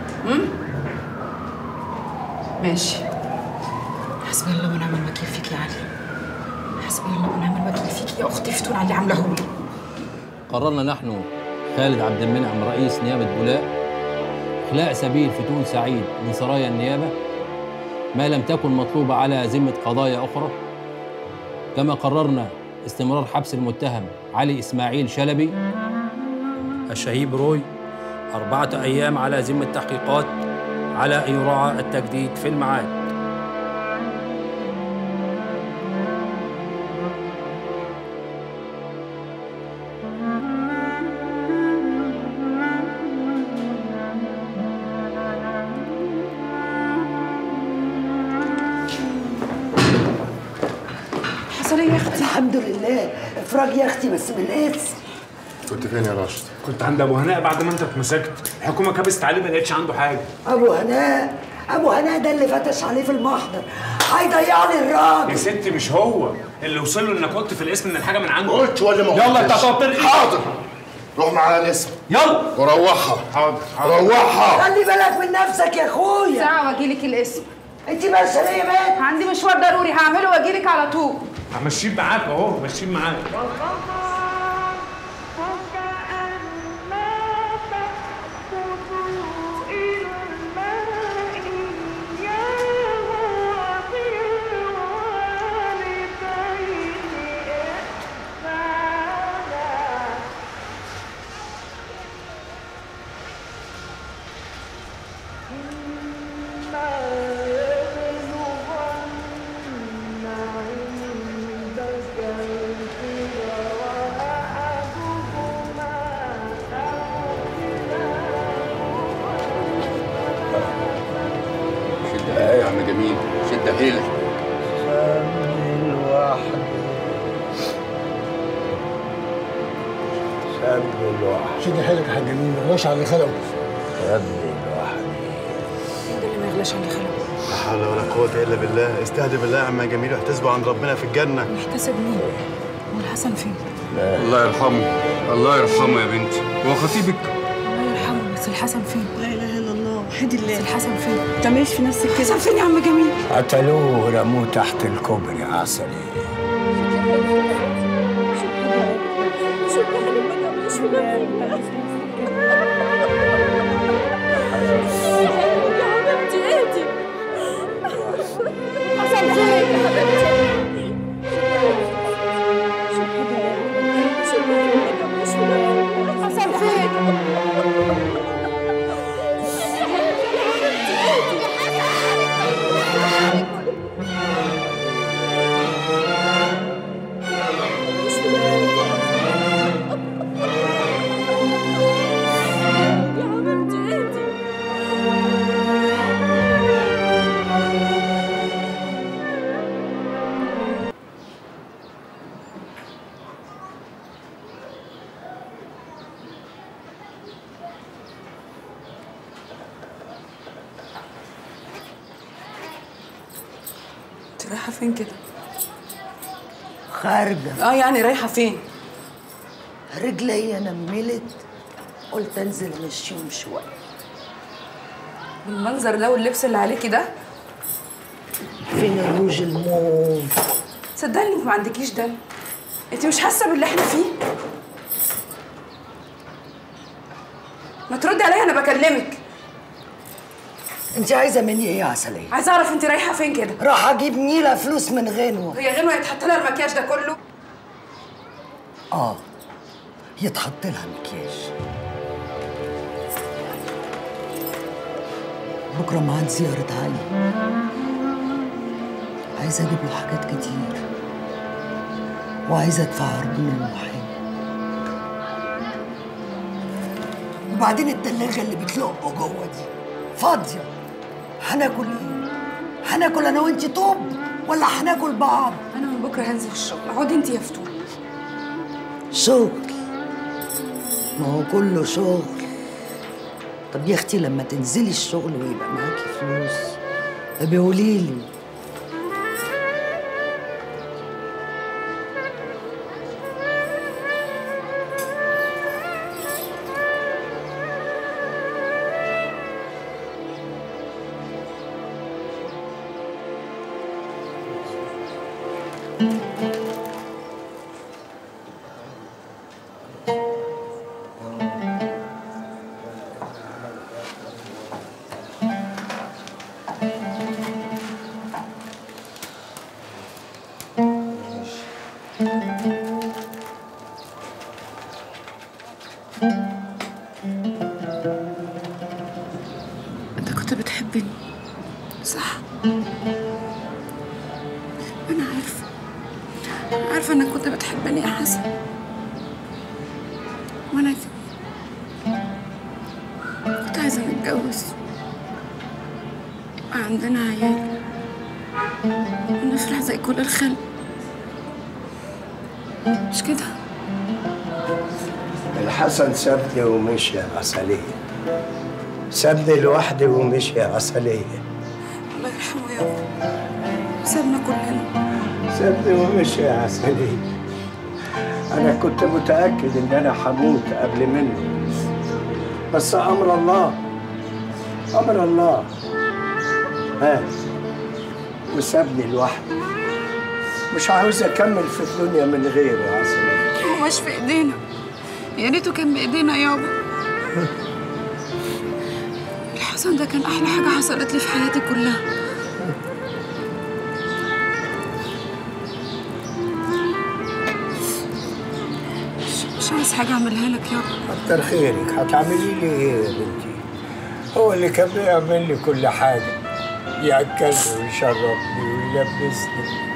ماشي. حسبي الله ونعم الوكيل فيك يا علي. حسبي الله ونعم الوكيل فيك يا اختي فتون على اللي عامله لي. قررنا نحن خالد عبد المنعم رئيس نيابة بولاق إخلاء سبيل فتون سعيد من سرايا النيابة ما لم تكن مطلوبة على ذمة قضايا أخرى، كما قررنا استمرار حبس المتهم علي إسماعيل شلبي الشهيب روي 4 أيام على ذمة تحقيقات على أن يراعى التجديد في الميعاد. حصل ايه يا اختي؟ الحمد لله. افراج يا اختي بس بالاسم. كنت فين يا راشد؟ كنت عند ابو هناء بعد ما انت اتمسكت، الحكومه كبست عليه ما لقيتش عنده حاجه. ابو هناء ده اللي فتش عليه في المحضر، هيضيع لي الراجل. يا ستي مش هو اللي وصل له انك قلت في الاسم ان الحاجه من عنده. قلت ولا ما قلتش؟ يلا انت هتقعد. حاضر. روح معايا الاسم. يلا. وروحها. حاضر. روحها. خلي بالك من نفسك يا اخويا. ساعة واجيلك الاسم. انت ماشيه ليه يا بنت؟ عندي مشوار ضروري هعمله واجيلك على طول. همشيك معاك اهو، ماشيين معاك. يا عم جميل، شد حيلك. سابني لوحدي سابني لوحدي. شد حيلك يا حاج جميل، ما يغلاش على اللي خلقه. سابني لوحدي. مين ده اللي ما يغلاش على اللي خلقه؟ لا حول ولا قوة إلا بالله، استهدي بالله يا عم جميل واحتسبوا عند ربنا في الجنة. محتسب مين؟ هو الحسن فين؟ الله يرحمه، الله يرحمه يا بنتي. هو خطيبك؟ الله يرحمه، بس الحسن فين؟ لا اله الا الله، وحيد الله. بس الحسن فين؟ ما تعمليش في نفسك كده. الحسن فين يا عم جميل؟ قتلوه ورموه تحت الكوبري يا عسلي. انت رايحه فين كده؟ خارجه. يعني رايحه فين؟ رجلي نملت، قلت انزل امشيهم شويه. بالمنظر ده واللبس اللي عليكي ده؟ فين الروج الموف؟ صدقني انت ما عندكيش دم. انت مش حاسه باللي احنا فيه؟ ما تردي عليا، انا بكلمك. انت عايزه مني ايه يا عسليه؟ عايزه اعرف انت رايحه فين كده؟ راح اجيب نيله فلوس من غنوه. هي غنوه يتحط لها المكياج ده كله؟ يتحط لها مكياج. بكره معاد زياره علي، عايزه اجيب له حاجات كتير وعايزه ادفع عربون المحامي. وبعدين التلاجه اللي بتلقه جوه دي فاضيه. هناكل ايه؟ هناكل انا وانتي طوب ولا هناكل بعض؟ انا من بكره هنزل الشغل، اقعدي انتي يا فتون. شغل؟ ما هو كله شغل. طب يا اختي لما تنزلي الشغل ويبقى معاكي فلوس ابقي قوليلي. انت كنت بتحبني صح؟ انا عارفه انك كنت بتحبني يا حسن. وانا كنت عايزه نتجوز، يبقى عندنا عيال ونفرح زي كل الخلق، مش كده؟ الحسن سابني ومشي يا عسلية. سابني لوحدي ومشي يا عسلية. الله يرحمه يا رب. سابنا كلنا. سابني ومشي يا عسلية. أنا كنت متأكد إن أنا هموت قبل منه، بس أمر الله أمر الله. ها وسابني لوحدي. مش عاوز اكمل في الدنيا من غيره يا عسل. هو مش في ايدينا، يا ريته كان بايدينا يابا. الحسن ده كان احلى حاجه حصلت لي في حياتي كلها. مش عايز حاجه اعملها لك يابا. كتر خيرك، هتعملي لي ايه يا بنتي؟ هو اللي كان بيعمل لي كل حاجه، ياكلني ويشربني ويلبسني.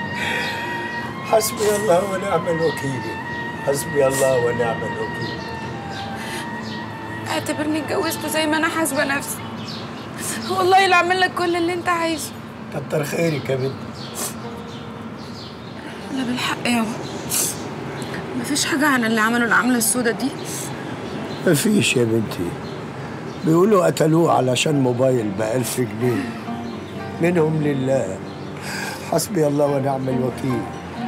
حسبي الله ونعم الوكيل، حسبي الله ونعم الوكيل. اعتبرني اتجوزته زي ما انا حاسبه نفسي. والله اللي اعمل لك كل اللي انت عايزه. كتر خيرك يا بنتي. لا بالحق يابا، مفيش حاجه عن اللي عملوا العمله السوداء دي. مفيش يا بنتي، بيقولوا قتلوه علشان موبايل ب1000 جنيه. منهم لله، حسبي الله ونعم الوكيل.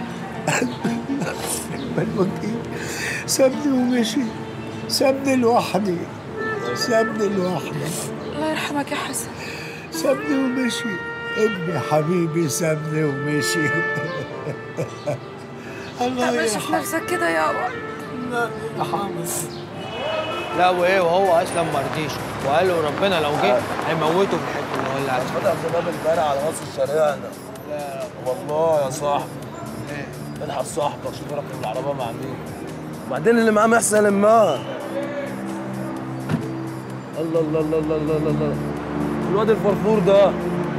نعم الوكيل. سابني ومشي، سابني لوحدي، سابني لوحدي. الله يرحمك يا حسن. سابني ومشي، ابني حبيبي سابني ومشي. الله ماشي في نفسك كده يابا. الله يرحمك. لا وايه، وهو اصلا ما رضيش وقال له ربنا لو جه هيموته في الحته اللي ولع فيها. فتح الباب امبارح على راس الشارع ده. لا والله يا صاحبي. ايه؟ الحق صاحبك، شوف رقم العربيه مع مين. وبعدين اللي معاه محسن المار. الله الله الله الله الله الله، الواد الفرفور ده.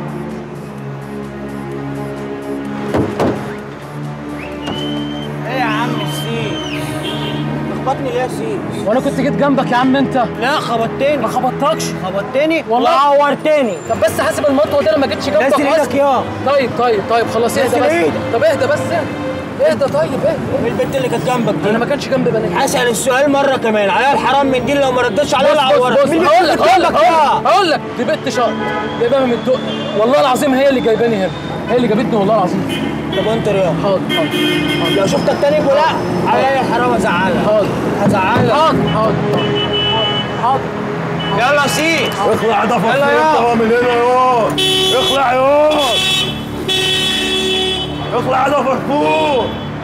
ايه يا عم السيد؟ خبطني ليه يا سيد؟ وانا كنت جيت جنبك يا عم انت. لا خبطتني. ما خبطتكش. خبطتني والله عورتني. طب بس حاسب المطوه دي انا ما جيتش جنبك نزل ايدك يا. طيب خلاص اهدى بس. طب اهدى بس اهدى طيب اهدى. البنت اللي كانت جنبك دي؟ انا ما كانش جنبي بنات. هسأل السؤال مره كمان، عليا الحرام من دي لو ما ردتش عليا العورة. بص هقول لك دي بنت شقر جايباها من الدق. والله العظيم هي اللي جايباني هنا، هي اللي جابتني والله العظيم. طب وانت رياض؟ حاضر. لو شفتك تاني بولا عليا الحرام هزعلك. هزعلك. حاضر. يلا سيب. اخلع ده فصيل انت من هنا يا اخلع يا اخلع ده فرفور.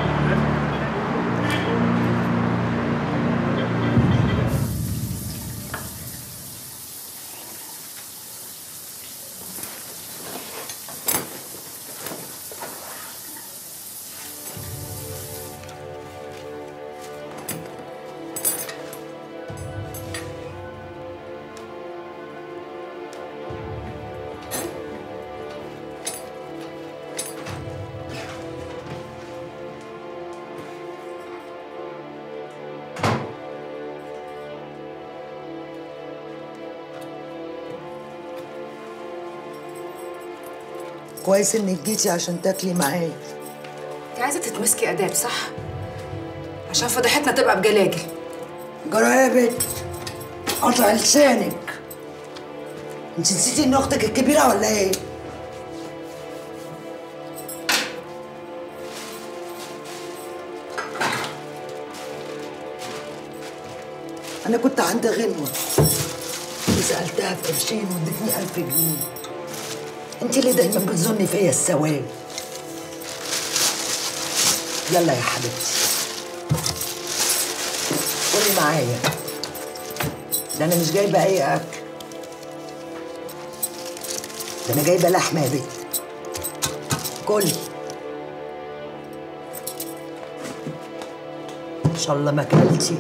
كويس انك جيتي عشان تاكلي معايا. انت عايزه تتمسكي اداب صح؟ عشان فضيحتنا تبقى بجلاجل. جرى يا بنت، قطع لسانك. انت نسيتي ان اختك الكبيره ولا ايه؟ انا كنت عند غنوه وسالتها في قرشين وادتني 1000 جنيه. انت اللي دايما بتظني فيا السواد. يلا يا حبيبتي قولي معايا، ده انا مش جايبه اي اكل، ده انا جايبه لحمه يا بنت. كلي ان شاء الله ما اكلتي.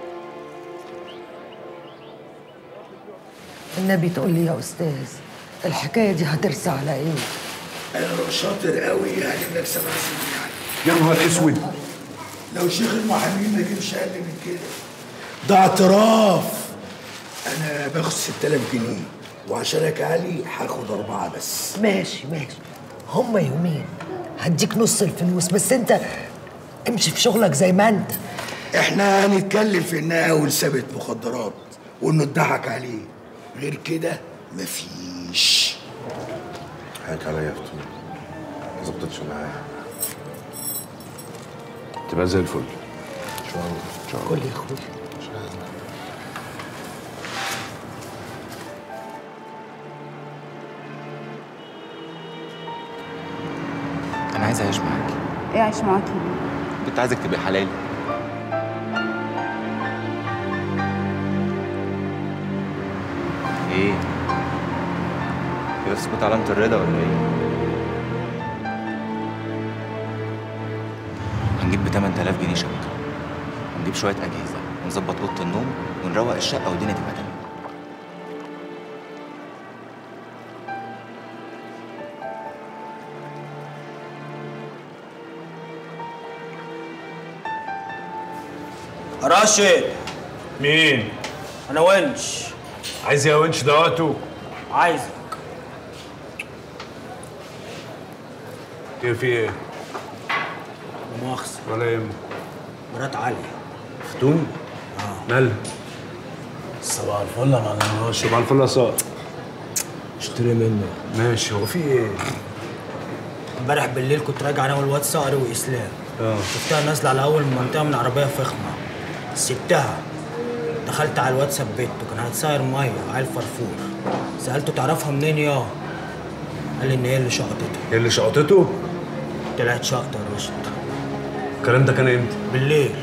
النبي تقول لي يا استاذ الحكايه دي هترسى على ايه؟ انا شاطر قوي يعني انك 7 سنين يعني. يا نهار اسود، لو شيخ المحامين ما يجيبش اقل من كده. ده اعتراف. انا باخد 6000 جنيه وعشانك علي هاخد 4 بس. ماشي هما يومين هديك نص الفلوس، بس انت امشي في شغلك زي ما انت. احنا هنتكلم في انها اول سابت مخدرات وانه اتضحك عليه، غير كده مفيش. حياك عليا يا فتون، ما ظبطتش معايا. تبقى زي الفل ان شاء الله. ان شاء الله. كل يا اخويا. عايز اعيش معاكي. ايه عايش معاكي؟ كنت عايزك تبقي حلالي. ايه؟ كده اسكت علامة الرضا ولا ايه؟ هنجيب ب 8000 جنيه شبكة، ونجيب شوية أجهزة، ونظبط أوضة النوم، ونروق الشقة والدنيا تبقى تمام. راشد. مين؟ انا ونش. عايز يا ونش ده وقته؟ عايزك. ايه في ايه؟ لا مؤاخذة. ولا يهمك. مرات علي. فتون؟ مالها؟ صباح الفل يا معلم راشد. صباح الفل يا صاحبي. اشتري منه. ماشي، هو في ايه؟ امبارح بالليل كنت راجع انا والواد صقر واسلام. شفتها نازله على اول منطقه من عربيه فخمه. سبتها. دخلت على الواد ثبته، كان هتصاير ميه عيل فرفور. سالته تعرفها منين يا؟ قال لي ان هي اللي شقطتها. هي اللي شقطته؟ طلعت شقطه يا راشد. الكلام ده كان امتى؟ بالليل.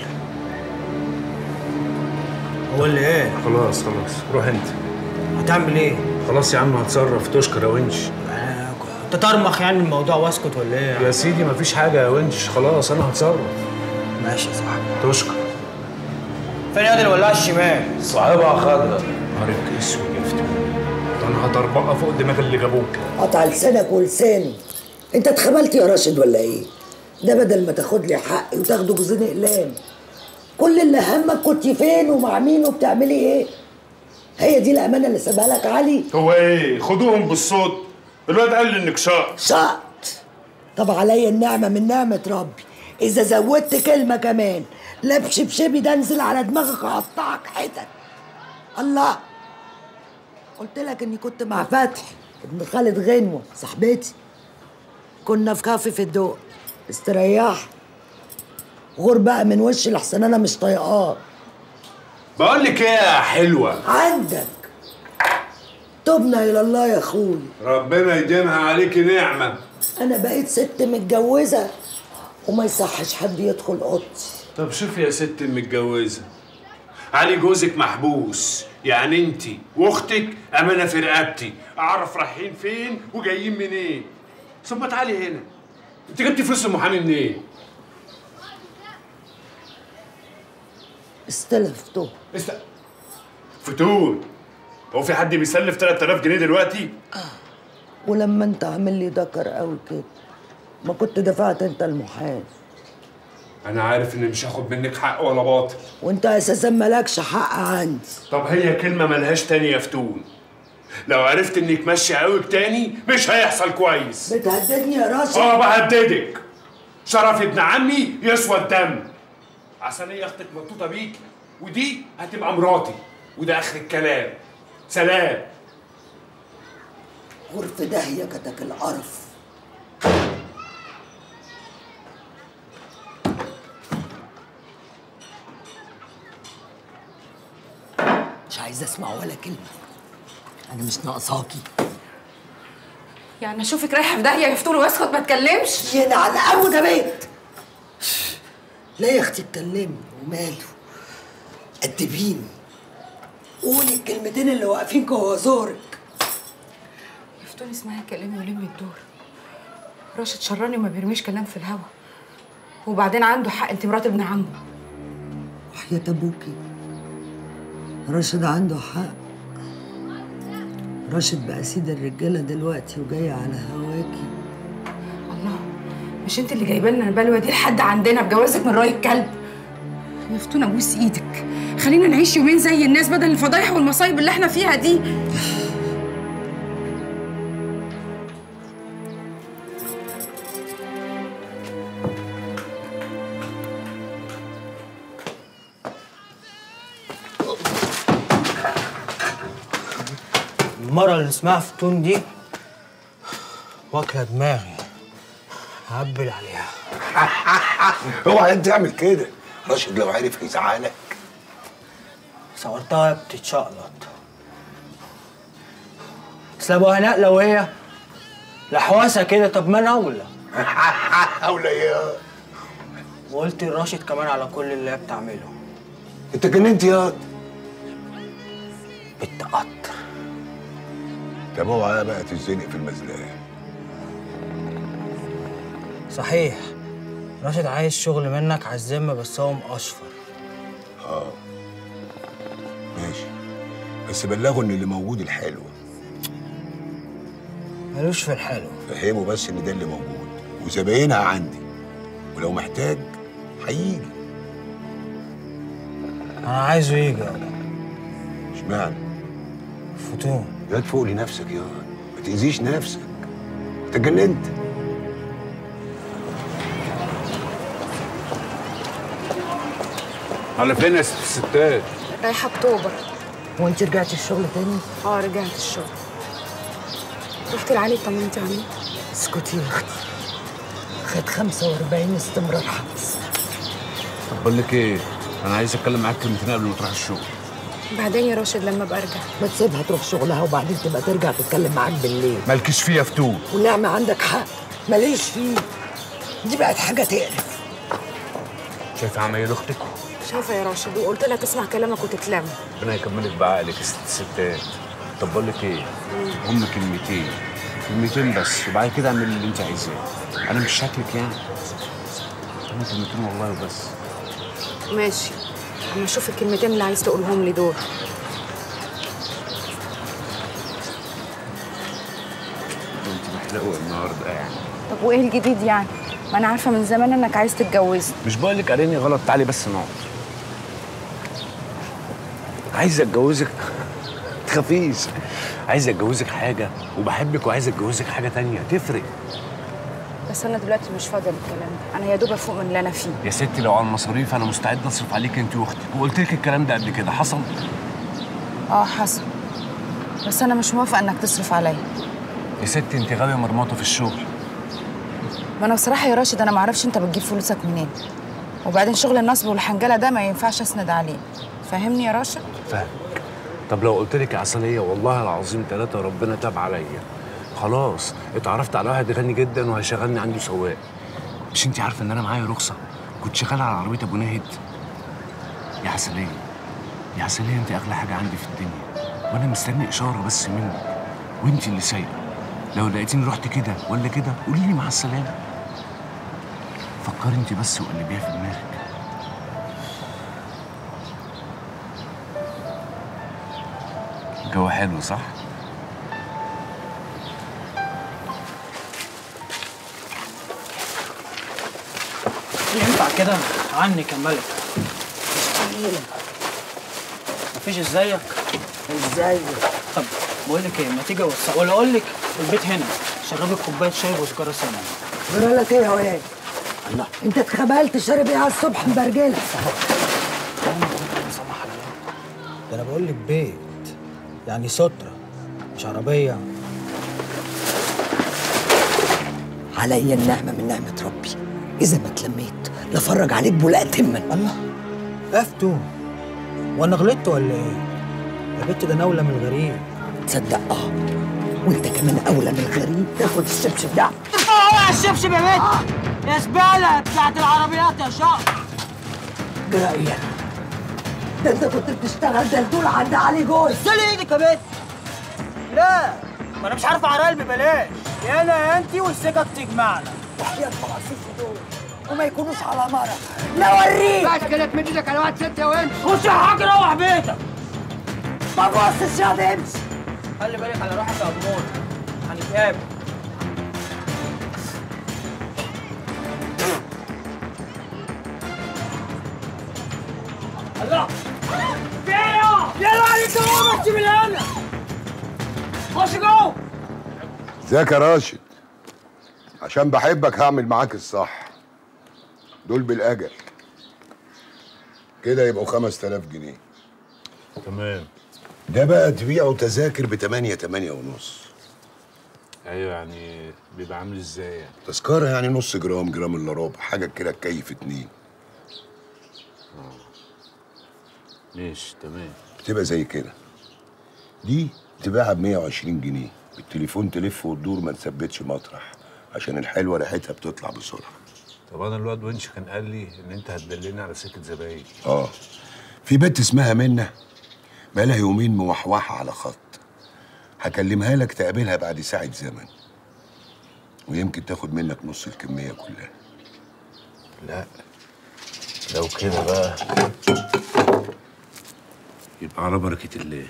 هو اللي ايه؟ خلاص روح انت. هتعمل ايه؟ خلاص يا عم هتصرف، تشكر يا ونش. تطرمخ يعني الموضوع واسكت ولا ايه؟ يا سيدي مفيش حاجه يا ونش، خلاص انا هتصرف. ماشي يا صاحبي. تشكر. فين ياد الولاعه الشمال؟ صاحبها خضرا. نهارك اسود يا فتون، ده انا هطربقها فوق دماغ اللي جابوك. قطع لسانك ولساني. انت اتخبلت يا راشد ولا ايه؟ ده بدل ما تاخد لي حقي وتاخده جوزين اقلام. كل اللي همك كنت فين ومع مين وبتعملي ايه؟ هي دي الامانه اللي سابها لك علي؟ هو ايه؟ خدوهم بالصوت. الواد قال لي انك شقط. طب عليا النعمه من نعمه ربي، اذا زودت كلمه كمان لا بشبشبي ده انزل على دماغك اقطعك حتت. الله، قلت لك اني كنت مع فتحي ابن خالد غنوه صاحبتي، كنا في كافي في الدور. استريح. غور بقى من وشي لحسن انا مش طايقاه. بقول لك ايه يا حلوه؟ عندك. تبنا الى الله يا اخوي. ربنا يديمها عليكي نعمه. انا بقيت ست متجوزه وما يصحش حد يدخل اوضتي. طب شوفي يا ست المتجوزه، علي جوزك محبوس، يعني انت واختك امانه في رقبتي، اعرف رايحين فين وجايين منين. ثم تعالي هنا، انت جبتي فلوس المحامي منين؟ استلفته. فتون، هو في حد بيسلف 3000 جنيه دلوقتي؟ ولما انت عامل لي دكر قوي كده ما كنت دفعت انت المحامي. انا عارف اني مش هاخد منك حق ولا باطل، وانت اساسا مالكش حق عندي. طب هي كلمه ملهاش تاني يا فتون، لو عرفت انك ماشيه قوي تاني مش هيحصل كويس. بتهددني يا راشد؟ بهددك. شرف ابن عمي يسوى الدم. عشان هي اختك مبسوطه بيكي، ودي هتبقى مراتي، وده اخر الكلام. سلام. غرف داهيه كتك القرف. مش عايزه اسمع ولا كلمه. انا مش ناقصاكي. يعني اشوفك رايحه في داهيه يفتون واسكت ما اتكلمش؟ ينعل ابو ده بيت. لا يا اختي اتكلمي وماله. قدبيني. قولي الكلمتين اللي واقفين جوه زورك. يفتون اسمعي كلامي ولمي الدور. راشد شراني وما بيرميش كلام في الهوا، وبعدين عنده حق، انت مرات ابن عمه. وحياة ابوكي راشد عنده حق. راشد بقى سيد الرجاله دلوقتي وجاي على هواكي. الله، مش انت اللي جايبه لنا البلوه دي لحد عندنا بجوازك من راي الكلب؟ يفتون ابوس ايدك، خلينا نعيش يومين زي الناس بدل الفضايح والمصايب اللي احنا فيها دي. المرة اللي اسمها فتون دي واكلة دماغي، هقبل عليها. اوعى انت تعمل كده، راشد لو عرف هيزعلك. صورتها بتتشقلط. اصل ابو هناء لو هي لحواسه كده، طب ما انا اولى. اولياء. وقلت لراشد كمان على كل اللي هي بتعمله. انت جننت ياض. بنت قطر. طب اوعى بقى تتزنق في المزلايه. صحيح راشد عايز شغل منك على الذمه بس هو مقشفر. ماشي، بس بلغه ان اللي موجود الحلو. ملوش في الحلو. فهمه بس ان ده اللي موجود وزباينها عندي، ولو محتاج هيجي. انا عايزه يجي. اشمعنى؟ فتون. يا تفوق لنفسك يا ما تأذيش نفسك. انت اتجننت. على فين يا ست الستات؟ رايحه اكتوبر. وانت رجعتي الشغل تاني؟ رجعت الشغل. رحت لعلي طمنتي عليه. اسكتي يا اختي. خد 45 استمرار حبس. طب بقول لك ايه؟ انا عايز اتكلم معاك كلمتين قبل ما تروح الشغل. بعدين يا راشد لما ابقى ارجع. ما تسيبها تروح شغلها وبعدين تبقى ترجع تتكلم معاك بالليل. مالكيش فيها فتون. والنعمة عندك حق، ماليش فيه. دي بقت حاجة تقرف. شايفه عمايل اختك؟ شايفه يا راشد وقلت لها تسمع كلامك وتتلم. ربنا يكملك بعقلك يا ست الستات. طب بقول لك ايه؟ هم كلمتين بس وبعد كده اعمل اللي انت عايزاه. انا مش شكلك يعني. هم كلمتين والله وبس. ماشي، اما اشوف الكلمتين اللي عايز تقولهم لي دول. انت محلقه النهارده يعني. طب وايه الجديد يعني؟ ما انا عارفه من زمان انك عايز تتجوزني. مش بقول لك قاريني غلط، تعالي بس نقعد. عايز اتجوزك تخافيش. عايز اتجوزك حاجه وبحبك وعايز اتجوزك حاجه تانية تفرق. بس انا دلوقتي مش فاضيه للكلام ده، انا يا دوب افوق من اللي انا فيه. يا ستي لو على المصاريف انا مستعد اصرف عليك انت واختك، وقلت لك الكلام ده قبل كده، حصل؟ حصل. بس انا مش موافقه انك تصرف عليا. يا ستي انت غاويه مرمطه في الشغل. ما انا بصراحه يا راشد انا ما اعرفش انت بتجيب فلوسك منين. وبعدين شغل النصب والحنجله ده ما ينفعش اسند عليه. فاهمني يا راشد؟ فاهمك. طب لو قلت لك يا عسليه والله العظيم 3 ربنا تاب عليا. خلاص اتعرفت على واحد غني جدا وهيشغلني عنده سواق. مش انت عارفه ان انا معايا رخصه؟ كنت شغال على عربيه ابو ناهد. يا عسليه يا عسليه انت اغلى حاجه عندي في الدنيا، وانا مستني اشاره بس منك، وانت اللي سايقه. لو لقيتيني رحت كده ولا كده قولي لي مع السلامه. فكري انت بس وقلبيها في دماغك. الجو حلو صح؟ ينفع كده عنك يا ملك؟ مفيش ازيك؟ ازيك؟ طب بقول لك ايه، ما تيجي اوصل ولا اقول لك البيت هنا شربك كوبايه شاي وسجاره سنه. جرى لك ايه يا واد؟ الله انت اتخبلت شارب ايه على الصبح مبرجله؟ ده انا بقول لك بيت يعني ستره مش عربيه. عليا النعمه من نعمه ربي، اذا ما اتلميت لفرج عليك بولاء تما. الله افتو وانا غلطت ولا ايه؟ يا بنت ده انا اولى من الغريب. تصدق وانت كمان اولى من الغريب تاخد الشبشب ده. اوعى الشبشب يا بنت يا زباله بتاعت العربيات يا شاطر. جرايه ده انت كنت بتشتغل دلدول عند علي جوز. سلي ايدك يا بنت. لا ما انا مش عارف عرايل ببلاش، يا انا يا انتي والسكك تجمعنا. وحياة مقاصيص دول وما يكونوش على مرة. لا وريك بس كده تمد ايدك على واحد ست يا وانت. خش يا حاج روح بيتك. ما تبصش يا ده امشي. خلي بالك على روحك يا ابو هنتقابل. الله في ايه يلا عليك اهو ماشي من هنا. خش جوه. ازيك يا راشد؟ عشان بحبك هعمل معاك الصح. دول بالاجل كده يبقوا 5000 جنيه. تمام. ده بقى تبيعه تذاكر ب 8 ونص. ايوه يعني بيبقى عامل ازاي يعني؟ تذكره يعني نص جرام، جرام الا ربع، حاجه كده تكيف 2. ماشي تمام. بتبقى زي كده. دي تبيعها ب 120 جنيه، بالتليفون تلف وتدور ما تثبتش مطرح، عشان الحلوه ريحتها بتطلع بسرعه. طب انا الواد ونش كان قال لي ان انت هتدلني على سكه زباين. في بنت اسمها منة بقالها يومين موحوحه على خط، هكلمها لك تقابلها بعد ساعه زمن، ويمكن تاخد منك نص الكميه كلها. لا لو كده بقى يبقى على بركه الله.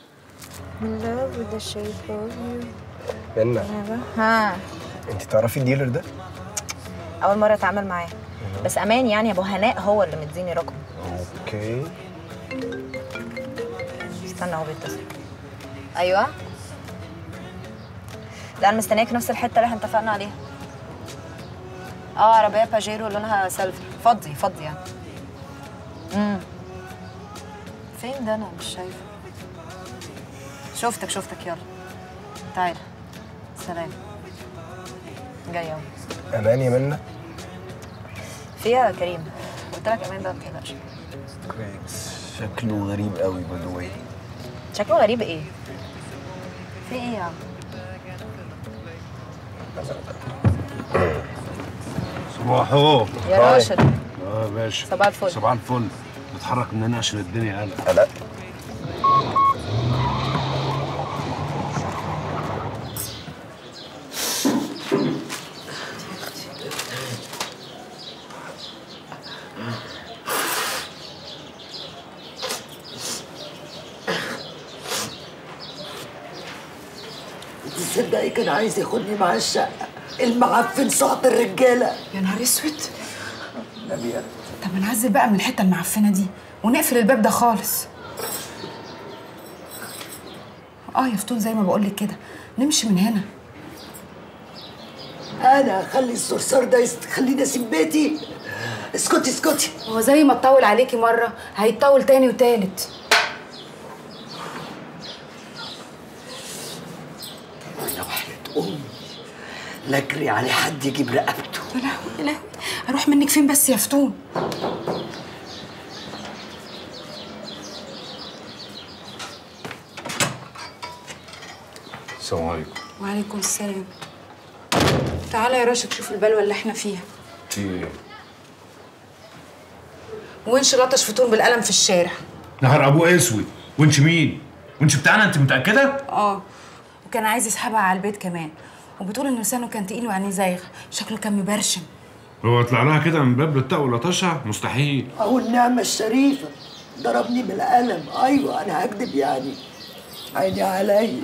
منى، ها، انت تعرفي الديلر ده؟ اول مره اتعامل معاه، بس امان يعني ابو هناء هو اللي مديني رقم. اوكي. استنى هو بيتصل. ايوه. لا انا مستنياك نفس الحته اللي احنا اتفقنا عليها. عربيه باجيرو لونها سيلفر، فضي يعني. فين ده؟ انا مش شايفه. شفتك يلا تعالى. سلام. جايه اهو. امان يا منى؟ فيها كريم، قلت لك امان ده ما تقلقش. كويس. شكله غريب قوي باي ذا واي. شكله غريب ايه؟ في ايه يا عم؟ صباحو يا راشد. يا باشا. صباح الفل. صباح الفل. نتحرك من هنا عشان الدنيا قلق. قلق. تصدقي كان عايز ياخدني معاه الشقة، المعفن صعب الرجالة. يا نهار اسود. نبيل، طب نعزل بقى من الحته المعفنه دي ونقفل الباب ده خالص. يا فتون زي ما بقول لك كده، نمشي من هنا. أنا أخلي الصرصار ده يخليني أسيب بيتي؟ اسكتي. هو زي ما اتطول عليكي مره هيتطول تاني وتالت. أنا وحياة أمي لا أجري على حد يجيب رقبته. يا لهوي اروح منك فين بس يا فتون؟ السلام عليكم. وعليكم السلام. تعالى يا راشد شوف البلوه اللي احنا فيها. في ايه؟ ونش لطش فتون بالقلم في الشارع. نهار ابوه اسود. ونش مين؟ ونش بتاعنا انت متاكده؟ وكان عايز يسحبها على البيت كمان، وبتقول ان لسانه كان تقيل وعينيه زايغه، شكله كان مبرشم. هو طلع لها كده من باب للطاق ولطشها؟ مستحيل. أهو النعمة الشريفة ضربني بالقلم. أيوة أنا هكدب يعني؟ عيني عليا،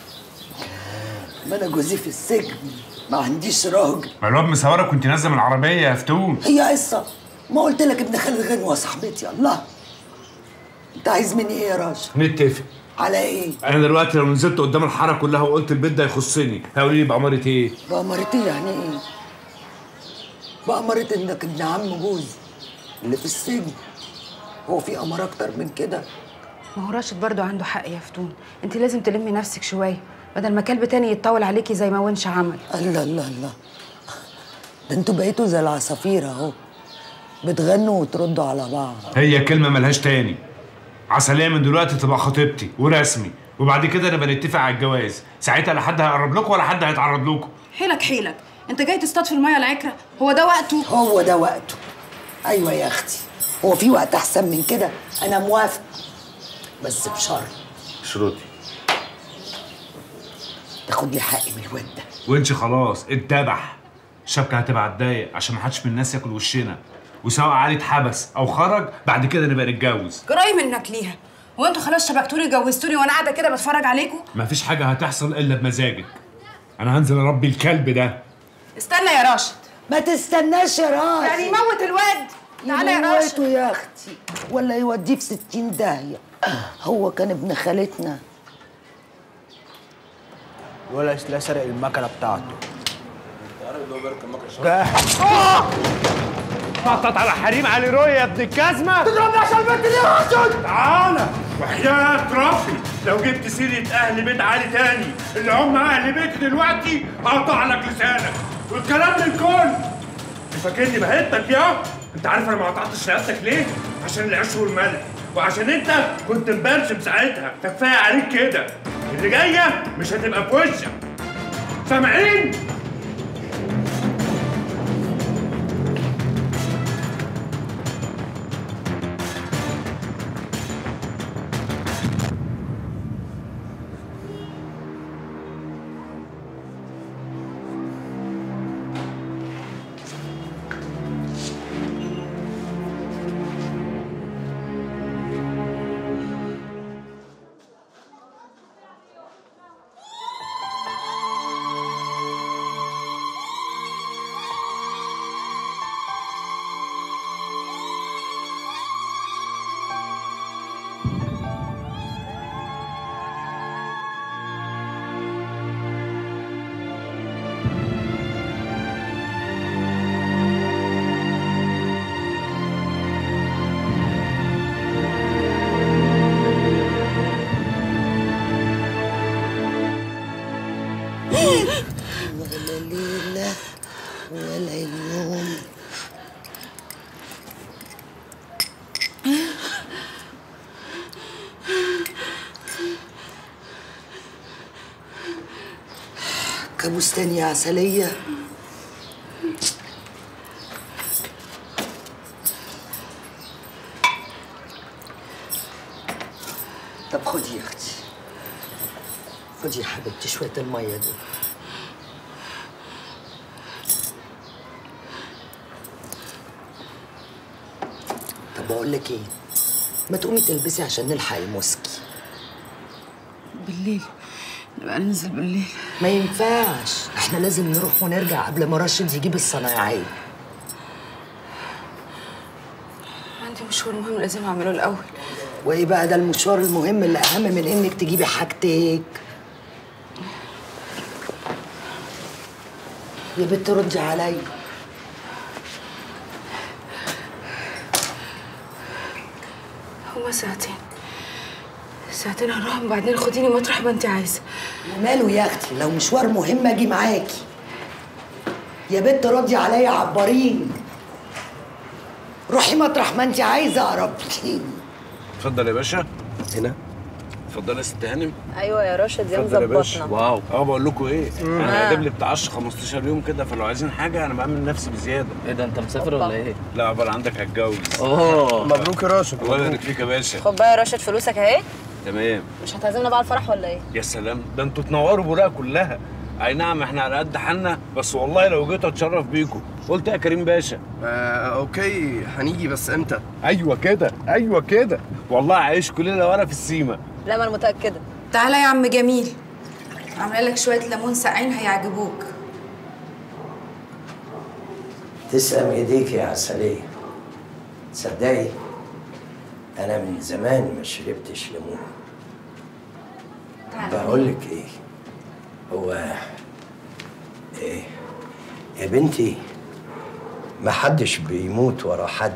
ما أنا جوزي في السجن، ما عنديش راجل. ما الواد مسهرك كنت نازله من العربيه يا فتون. هي قصة، ما قلت لك ابن خالد غنوة صاحبتي. الله، أنت عايز مني إيه يا راشد؟ نتفق على إيه؟ انا دلوقتي لو نزلت قدام الحاره كلها وقلت البيت ده يخصني هيقولوا لي بأمارة ايه؟ بأمارة إيه يعني إيه؟ بأمارة إنك ابن عم جوزي اللي في السجن. هو في أمارة أكتر من كده؟ ما هو راشد برضه عنده حق يا فتون، انت لازم تلمي نفسك شويه بدل ما كلب تاني يتطول عليكي زي ما ونش عمل. الله، ده انتوا بقيتوا زي العصافير اهو، بتغنوا وتردوا على بعض. هي كلمه ملهاش تاني. عسليه من دلوقتي تبقى خطيبتي ورسمي، وبعد كده نبقى نتفق على الجواز. ساعتها لا حد هيقرب لكم ولا حد هيتعرض لكم. حيلك انت جاي تصطاد في الميه العكره؟ هو ده وقته؟ ايوه يا اختي، هو في وقت احسن من كده؟ انا موافق بس بشرط. شروطي تاخد لي حقي من الواد ده. وانش خلاص اتذبح. الشبكه هتبقى هتضايق عشان ما حدش من الناس ياكل وشنا، وسواء علي اتحبس او خرج بعد كده نبقى نتجوز. جراي منك ليها. هو انتوا خلاص شبكتوني جوزتوني وانا قاعده كده بتفرج عليكم؟ مفيش حاجه هتحصل الا بمزاجك. انا هنزل اربي الكلب ده. استنى يا راشد. ما تستناش يا راشد، يعني يموت الواد. تعالى يا راشد. يموته يا اختي ولا يوديه في 60 داهيه. هو كان ابن خالتنا. ولا سرق المكنه بتاعته. نطط على حريم علي روي يا ابن الجزمه. تضربني عشان البنت دي يا راشد؟ تعالى وحياة ربي لو جبت سيرة أهل بيت علي تاني اللي هم أهل بيتي دلوقتي هقطع لك لسانك، والكلام للكل. فاكرني بهتك يا؟ أنت عارف أنا ما قطعتش رقبتك ليه؟ عشان العيش والملح، وعشان أنت كنت مبرشم ساعتها، فكفاية عليك كده. اللي جاية مش هتبقى في وشك. سامعين؟ ولا ليلة ولا يوم. كابوس تاني يا عسلية. طب خدي يا اختي، خدي يا حبيبتي شوية المية دول. طب بقول لك ايه، ما تقومي تلبسي عشان نلحق الموسكي. بالليل نبقى ننزل بالليل. ما ينفعش، احنا لازم نروح ونرجع قبل ما راشد يجيب الصنايعية. عندي مشوار مهم لازم اعمله الاول. وايه بقى ده المشوار المهم اللي اهم من انك تجيبي حاجتك؟ يا بنت ردي عليا. هما ساعتين هنروح وبعدين خديني مطرح ما انت عايزه. وماله يا اختي، لو مشوار مهم اجي معاكي. يا بنت ردي عليا عبريني. روحي مطرح ما انت عايزه اقرب لي. اتفضل يا باشا. هنا. اتفضل يا ست هانم. ايوه يا راشد، يا اتفضل يا باشا. مظبطنا. واو. بقول لكم ايه، انا قادم لي بتاع 10 15 يوم كده، فلو عايزين حاجه انا بعمل نفسي بزياده. ايه ده، انت مسافر ولا ايه؟ لا عبال عندك هتجوز. مبروك يا راشد. الله يبارك فيك يا باشا. خد بقى يا راشد فلوسك اهي. تمام. مش هتعزمنا بقى على الفرح ولا ايه؟ يا سلام، ده انتوا تنوروا بوراقه كلها. اي نعم احنا على قد حالنا، بس والله لو جيت اتشرف بيكم. قلت يا كريم باشا. اوكي، هنيجي بس امتى؟ ايوه كده، ايوه كده، والله عايش كلنا وانا في السيما. لا ما انا متاكده. تعالى يا عم جميل، عامله لك شويه ليمون ساقعين هيعجبوك. تسلم ايديك يا عسلية. تصدقي انا من زمان ما شربتش ليمون. بقول لك ايه، هو ايه يا بنتي، ما حدش بيموت ورا حد.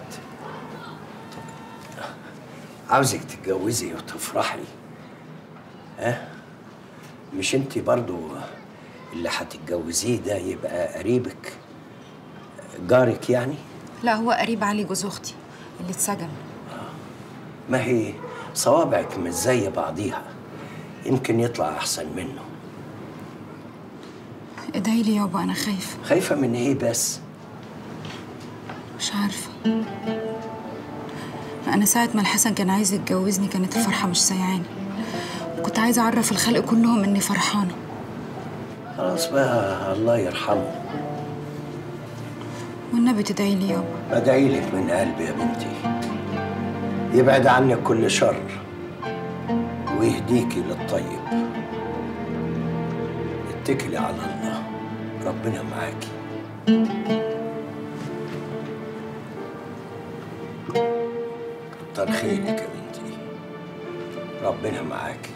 عاوزك تتجوزي وتفرحي. ها؟ مش انتي برضو اللي هتتجوزيه ده يبقى قريبك، جارك يعني؟ لا هو قريب علي جوز اختي اللي اتسجن. ما هي صوابعك مش زي بعضيها، يمكن يطلع احسن منه. ادعي لي يابا، انا خايفه. خايفه من ايه بس؟ مش عارفه، انا ساعه ما الحسن كان عايز يتجوزني كانت الفرحه مش سايعاني، كنت عايزه اعرف الخلق كلهم اني فرحانه. خلاص بقى الله يرحمه. والنبي تدعي لي يابا. بدعي لك من قلبي يا بنتي، يبعد عنك كل شر ويهديكي للطيب. اتكلي على الله، ربنا معاكي. كتر خيرك يا بنتي، ربنا معاكي.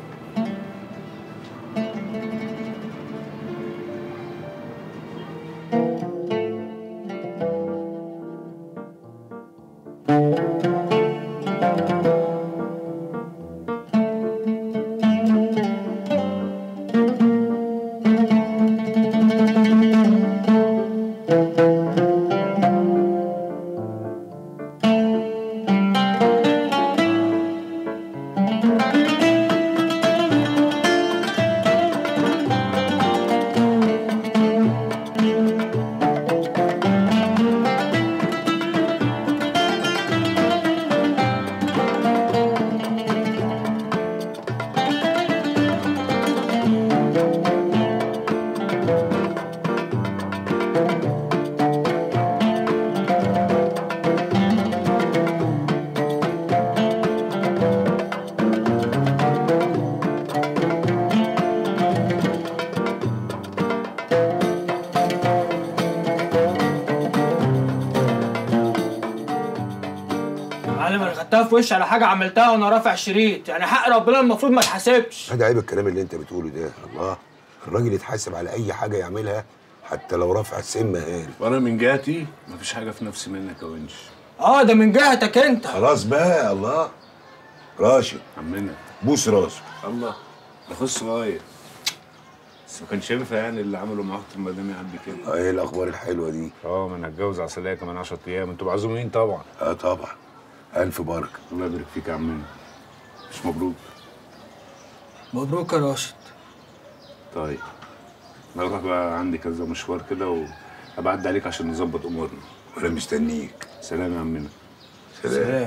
خدتها في وشي على حاجه عملتها وانا رافع شريط، يعني حق ربنا المفروض ما اتحاسبش. ده عيب الكلام اللي انت بتقوله ده. الله، الراجل يتحاسب على اي حاجه يعملها حتى لو رافع سم هاني. وانا من جهتي مفيش حاجه في نفسي منك يا ونش. ده من جهتك انت. خلاص بقى. الله، راشد عمنا بوس راسه. الله، ده خص صغير. بس ما كانش ينفع يعني اللي عملوا معاك المدام يعدي كده. ايه الاخبار الحلوه دي؟ ما انا هتجوز عسليه كمان 10 ايام، انتوا معزومين طبعا. طبعا، الف بركه. الله يبارك فيك يا عمنا. مش مبروك؟ مبروك يا راشد. طيب انا اروح بقى، عندي كذا مشوار كده وابعد عليك عشان نظبط امورنا. وانا مستنيك. سلام يا عمنا. سلام.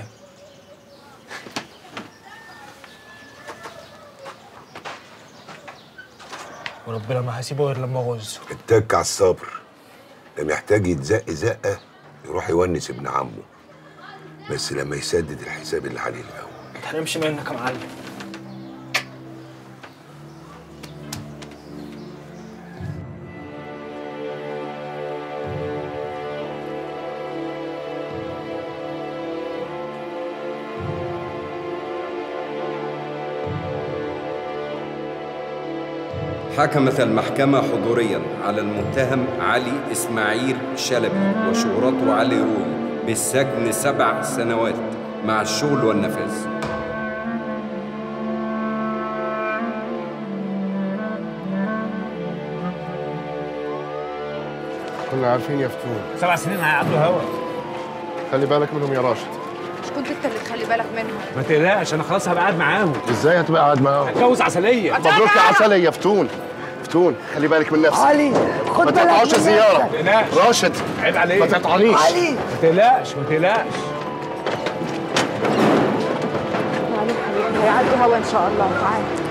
وربنا ما هسيبه غير لما اغزه. اتك على الصبر، ده محتاج يتزق زقه يروح يونس ابن عمه، بس لما يسدد الحساب اللي عليه الاول. انت هنمشي منك يا معلم. حكمت المحكمة حضورياً على المتهم علي إسماعيل شلبي وشهرته علي رومي بالسجن 7 سنوات مع الشغل والنفاذ. كنا عارفين يا فتون 7 سنين هيعدوا هوا. خلي بالك منهم يا راشد. مش كنت انت اللي تخلي بالك منهم؟ ما تقلقش، انا خلاص هبقى قاعد معاهم. ازاي هتبقى قاعد معاهم؟ هتجوز عسليه. مبروك يا عسليه. فتون خلي بالك من نفسك. علي خد ما بالك تقطعوش من الزياره. نفسك. ما تقلقش. راشد عيب عليك. ما تقطعنيش. علي ما تقلقش ما تقلقش. تعالي حبيبي، هيعدوا هوا ان شاء الله. تعالي.